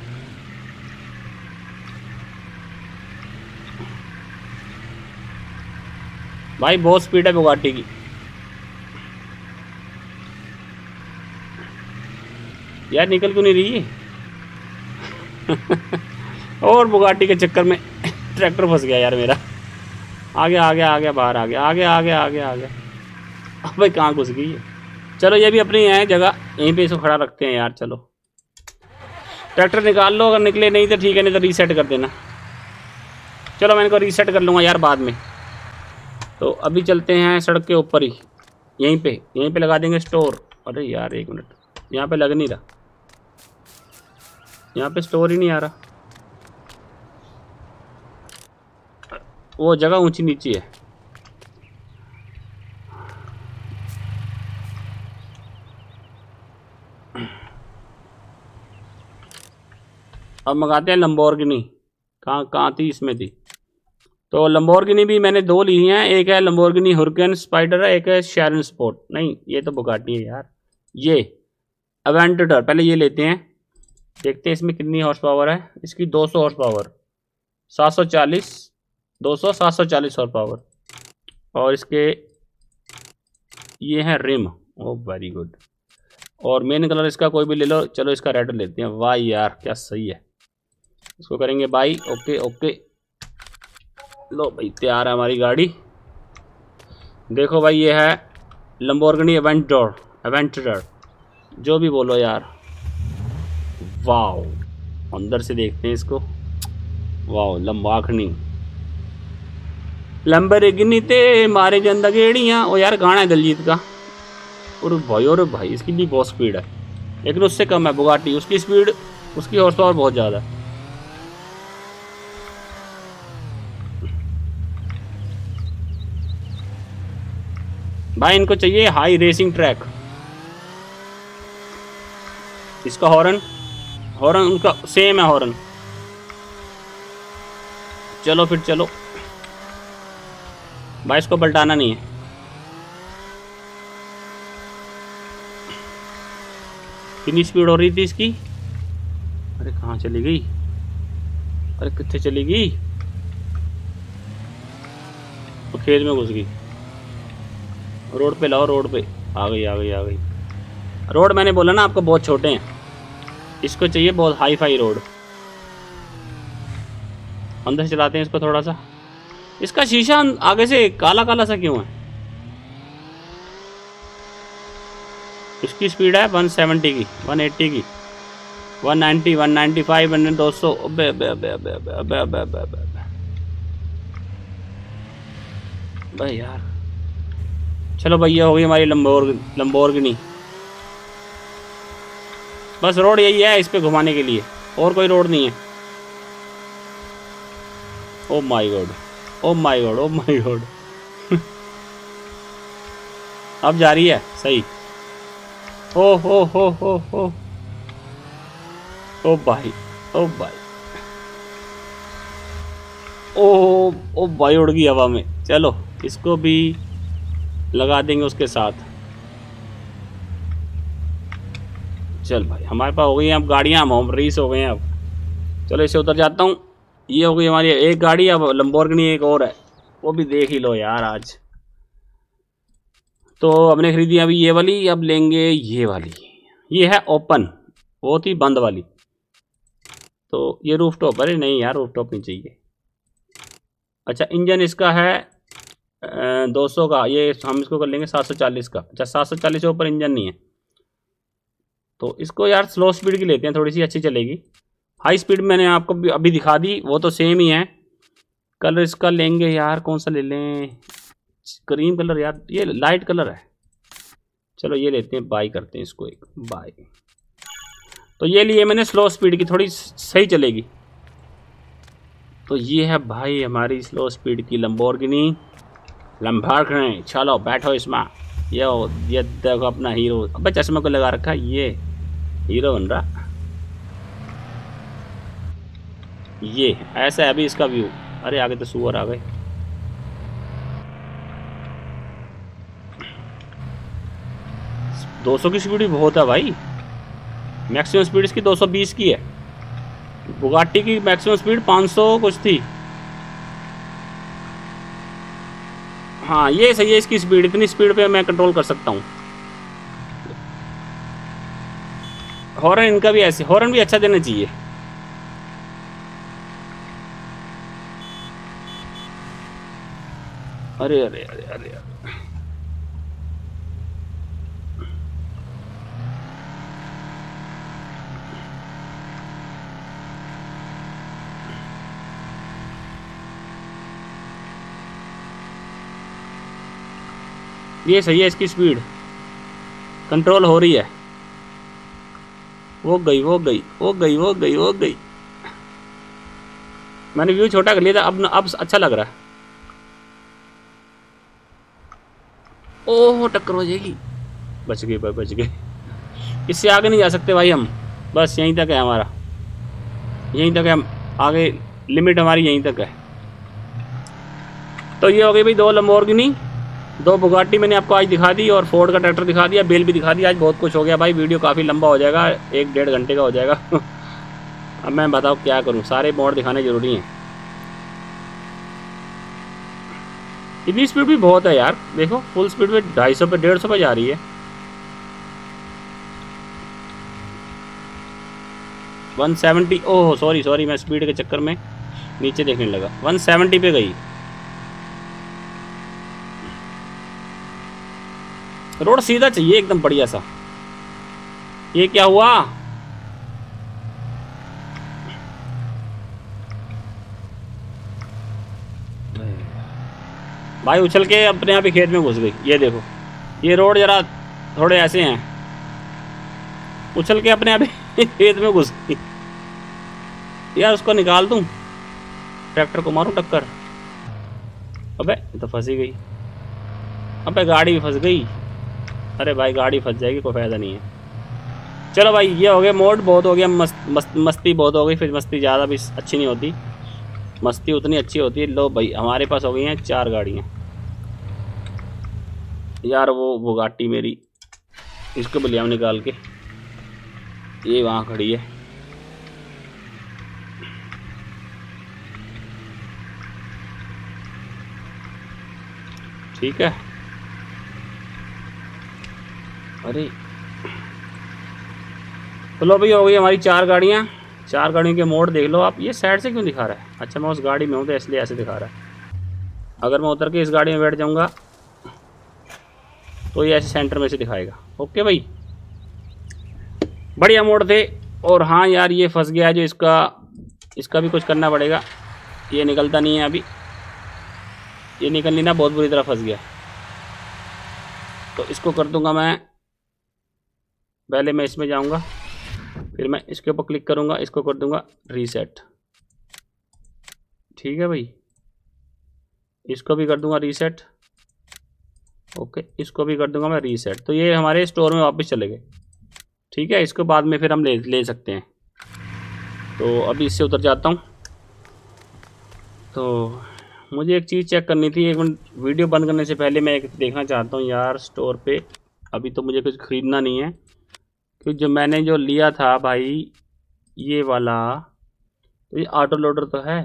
भाई बहुत स्पीड है बुगाटी की। यार निकल क्यों नहीं रही है? और बुगाटी के चक्कर में ट्रैक्टर फंस गया यार मेरा। आगे बाहर आगे। अब भाई कहाँ घुस गई है? चलो ये भी अपनी है जगह, यहीं पे इसको खड़ा रखते हैं यार। चलो ट्रैक्टर निकाल लो, अगर निकले नहीं तो ठीक है, नहीं तो रीसेट कर देना। चलो मैं इनको रीसेट कर लूँगा यार बाद में। तो अभी चलते हैं सड़क के ऊपर ही, यहीं पे लगा देंगे स्टोर। अरे यार एक मिनट, यहाँ पे लग नहीं रहा, यहाँ पे स्टोर ही नहीं आ रहा। वो जगह ऊंची नीची है। अब मंगाते हैं लंबोर्गिनी। कहाँ थी? इसमें थी। तो लंबोर्गिनी भी मैंने दो ली हैं। एक है लंबोर्गिनी हुरिकेन स्पाइडर है, एक है शेरन स्पोर्ट। नहीं, ये तो बुगाटी है यार। ये अवेंटर, पहले ये लेते हैं, देखते हैं इसमें कितनी हॉर्स पावर है। इसकी 200 हॉर्स पावर, 740, 200, 740 हॉर्स पावर। और इसके ये है रिम। Oh very good. और मेन कलर इसका कोई भी ले लो। चलो इसका रेड लेते हैं। वाह यार क्या सही है। इसको करेंगे बाई। ओके। लो भाई, तैयार है हमारी गाड़ी। देखो भाई, ये है लंबोर्गिनी एवेंटर, जो भी बोलो यार। वाओ, अंदर से देखते हैं इसको। वाओ, लंबोर्गिनी ते मारे जंदा गेड़ियाँ। ओ यार गाना है दिलजीत का। और भाई इसकी भी बहुत स्पीड है, लेकिन उससे कम है बुगाटी। उसकी स्पीड, उसकी हॉर्स पावर बहुत ज़्यादा है। भाई इनको चाहिए हाई रेसिंग ट्रैक। इसका हॉर्न उनका सेम है हॉर्न। चलो फिर चलो भाई, इसको पलटाना नहीं है। कितनी स्पीड हो रही थी इसकी? अरे कहाँ चली गई? अरे कितने चली गई? वो खेत में घुस गई। रोड पे लाओ, रोड पे। आ गई। रोड मैंने बोला ना आपको बहुत छोटे हैं, इसको चाहिए बहुत हाई फाई रोड। अंदर से चलाते हैं इसको थोड़ा सा। इसका शीशा आगे से काला काला सा क्यों है? इसकी स्पीड है 170 की, 180 की, 190, 195, 200। अबे भाई यार। चलो भैया, हो गई हमारी लंबोर्गिनी। बस रोड यही है इस पे घुमाने के लिए, और कोई रोड नहीं है। Oh my god. अब जा रही है सही। ओ हो ओ भाई, ओ भाई, ओ भाई उड़ गई हवा में। चलो इसको भी लगा देंगे उसके साथ। चल भाई हमारे पास हो गई हैं अब गाड़ियाँ, हम रेस हो गए हैं अब। चलो इसे उतर जाता हूँ। ये हो गई हमारी एक गाड़ी, अब लंबोर्गिनी एक और है, वो भी देख ही लो यार आज। तो हमने खरीदी अभी ये वाली, अब लेंगे ये वाली। ये है ओपन, वो थी बंद वाली। तो ये रूफ टॉप, अरे नहीं यार रूफ टॉप नहीं चाहिए। अच्छा इंजन इसका है 200 का, ये हम इसको कर लेंगे 740 का। अच्छा 740 से ऊपर इंजन नहीं है, तो इसको यार स्लो स्पीड की लेते हैं, थोड़ी सी अच्छी चलेगी। हाई स्पीड मैंने आपको अभी दिखा दी, वो तो सेम ही है। कलर इसका लेंगे यार, कौन सा ले लें? क्रीम कलर यार, ये लाइट कलर है। चलो ये लेते हैं, बाई करते हैं इसको, एक बाई। तो ये लिए मैंने स्लो स्पीड की, थोड़ी सही चलेगी। तो ये है भाई हमारी स्लो स्पीड की लंबोर्गिनी। लंबोर्गिनी, चलो बैठो इसमें। ये देखो अपना हीरो, अबे चश्मे को लगा रखा, ये हीरो बन रहा। ये ऐसा है अभी इसका व्यू। अरे आगे तो सुअर आ गए। दो 200 की स्पीड भी बहुत है भाई। मैक्सिमम स्पीड इसकी 220 की है। बुगाटी की मैक्सिमम स्पीड 500 कुछ थी। हाँ ये सही है इसकी स्पीड, इतनी स्पीड पे मैं कंट्रोल कर सकता हूँ। हॉर्न इनका भी ऐसे, हॉर्न भी अच्छा देना चाहिए। अरे अरे अरे अरे, अरे। ये सही है इसकी स्पीड, कंट्रोल हो रही है। वो गई वो गई वो गई वो गई वो गई। मैंने व्यू छोटा कर लिया था, अब अच्छा लग रहा है। ओह टक्कर हो जाएगी। बच गए भाई, बच गए। इससे आगे नहीं जा सकते भाई हम, बस यहीं तक है हमारा, यहीं तक है हम, आगे लिमिट हमारी यहीं तक है। तो ये हो गई भाई 2 लंबोर्गिनी, 2 बुगाटी मैंने आपको आज दिखा दी, और फोर्ड का ट्रैक्टर दिखा दिया, बेल भी दिखा दिया। आज बहुत कुछ हो गया भाई, वीडियो काफ़ी लंबा हो जाएगा, 1-1.5 घंटे का हो जाएगा। अब मैं बताऊँ क्या करूँ, सारे मोड दिखाने ज़रूरी हैं। इतनी स्पीड भी बहुत है यार, देखो फुल स्पीड पे 250 पे 150 पे जा रही है। 170, ओह सॉरी मैं स्पीड के चक्कर में नीचे देखने लगा। 170 पे गई। रोड सीधा चाहिए एकदम बढ़िया सा। ये क्या हुआ? भाई उछल के अपने आप ही खेत में घुस गई। ये देखो, ये रोड जरा थोड़े ऐसे हैं, उछल के अपने आप ही खेत में घुस गई। यार उसको निकाल दूं, ट्रैक्टर को मारूं टक्कर। अबे तो फंसी गई। अबे गाड़ी भी फंस गई। अरे भाई गाड़ी फंस जाएगी, कोई फायदा नहीं है। चलो भाई ये हो गया मोड, बहुत हो गया, मस्ती बहुत हो गई, फिर मस्ती ज़्यादा भी अच्छी नहीं होती, मस्ती उतनी अच्छी होती है। लो भाई हमारे पास हो गई हैं 4 गाड़ियाँ। यार वो बुगाटी मेरी, इसको भी लिया निकाल के, ये वहाँ खड़ी है। ठीक है। अरे तो लो भाई हो गई हमारी 4 गाड़ियाँ। 4 गाड़ियों के मोड देख लो आप। ये साइड से क्यों दिखा रहा है? अच्छा मैं उस गाड़ी में हूँ तो इसलिए ऐसे दिखा रहा है। अगर मैं उतर के इस गाड़ी में बैठ जाऊँगा तो ये ऐसे सेंटर में से दिखाएगा। ओके भाई, बढ़िया मोड थे। और हाँ यार ये फंस गया है जो इसका भी कुछ करना पड़ेगा। ये निकलता नहीं है अभी, ये निकल नहीं ना, बहुत बुरी तरह फंस गया। तो इसको कर दूंगा मैं, पहले मैं इसमें जाऊंगा, फिर मैं इसके ऊपर क्लिक करूंगा, इसको कर दूंगा रीसेट। ठीक है भाई, इसको भी कर दूंगा रीसेट। ओके, इसको भी कर दूंगा मैं रीसेट, तो ये हमारे स्टोर में वापस चले गए। ठीक है, इसको बाद में फिर हम ले सकते हैं। तो अभी इससे उतर जाता हूँ। तो मुझे एक चीज़ चेक करनी थी, एक मिनट, वीडियो बंद करने से पहले मैं एक देखना चाहता हूँ यार स्टोर पे। अभी तो मुझे कुछ ख़रीदना नहीं है, क्योंकि जो मैंने जो लिया था भाई ये वाला, तो ये ऑटो लोडर तो है,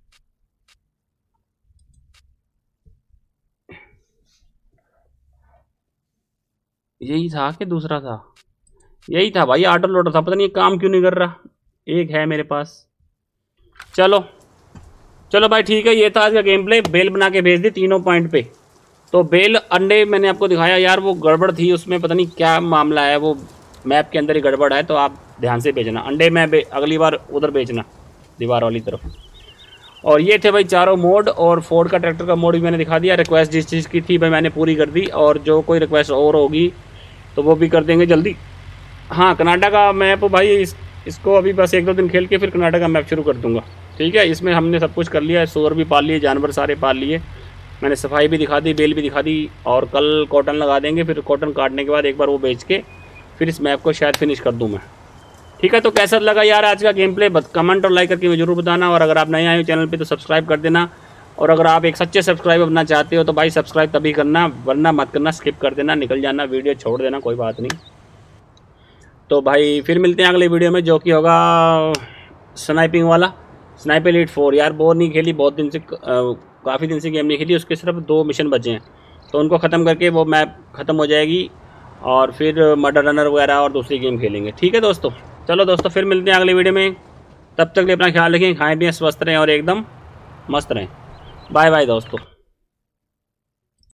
यही था कि दूसरा था? यही था भाई, ऑटो लोडर था। पता नहीं काम क्यों नहीं कर रहा। एक है मेरे पास। चलो चलो भाई ठीक है, ये था आज का गेम प्ले। बेल बना के भेज दी तीनों पॉइंट पे। तो बेल अंडे मैंने आपको दिखाया यार, वो गड़बड़ थी उसमें, पता नहीं क्या मामला है, वो मैप के अंदर ही गड़बड़ है, तो आप ध्यान से भेजना अंडे। मैं अगली बार उधर बेचना, दीवार वाली तरफ। और ये थे भाई चारों मोड, और फोर्ड का ट्रैक्टर का मोड भी मैंने दिखा दिया। रिक्वेस्ट जिस चीज़ की थी भाई मैंने पूरी कर दी, और जो कोई रिक्वेस्ट और होगी तो वो भी कर देंगे जल्दी। हाँ, कनाडा का मैप भाई इसको अभी बस 1-2 दिन खेल के फिर कनाडा का मैप शुरू कर दूंगा। ठीक है, इसमें हमने सब कुछ कर लिया है, सूअर भी पाल लिए, जानवर सारे पाल लिए, मैंने सफाई भी दिखा दी, बेल भी दिखा दी, और कल कॉटन लगा देंगे। फिर कॉटन काटने के बाद एक बार वो बेच के फिर इस मैप को शायद फिनिश कर दूँ मैं। ठीक है, तो कैसा लगा यार आज का गेम प्ले, कमेंट और लाइक करके मुझे जरूर बताना। और अगर आप नए आए हो चैनल पे तो सब्सक्राइब कर देना। और अगर आप एक सच्चे सब्सक्राइबर बनना चाहते हो तो भाई सब्सक्राइब तभी करना, वरना मत करना, स्किप कर देना, निकल जाना, वीडियो छोड़ देना, कोई बात नहीं। तो भाई फिर मिलते हैं अगले वीडियो में, जो कि होगा स्नाइपिंग वाला, स्नाइपर एलीट 4। यार बोर नहीं खेली बहुत दिन से, काफ़ी दिन से गेम नहीं खेली, उसके सिर्फ 2 मिशन बचे हैं, तो उनको ख़त्म करके वो मैप ख़त्म हो जाएगी, और फिर मर्डर रनर वगैरह और दूसरी गेम खेलेंगे। ठीक है दोस्तों, चलो दोस्तों फिर मिलते हैं अगले वीडियो में। तब तक के लिए अपना ख्याल रखें, खाएं पिएं, स्वस्थ रहें और एकदम मस्त रहें। बाय बाय दोस्तों।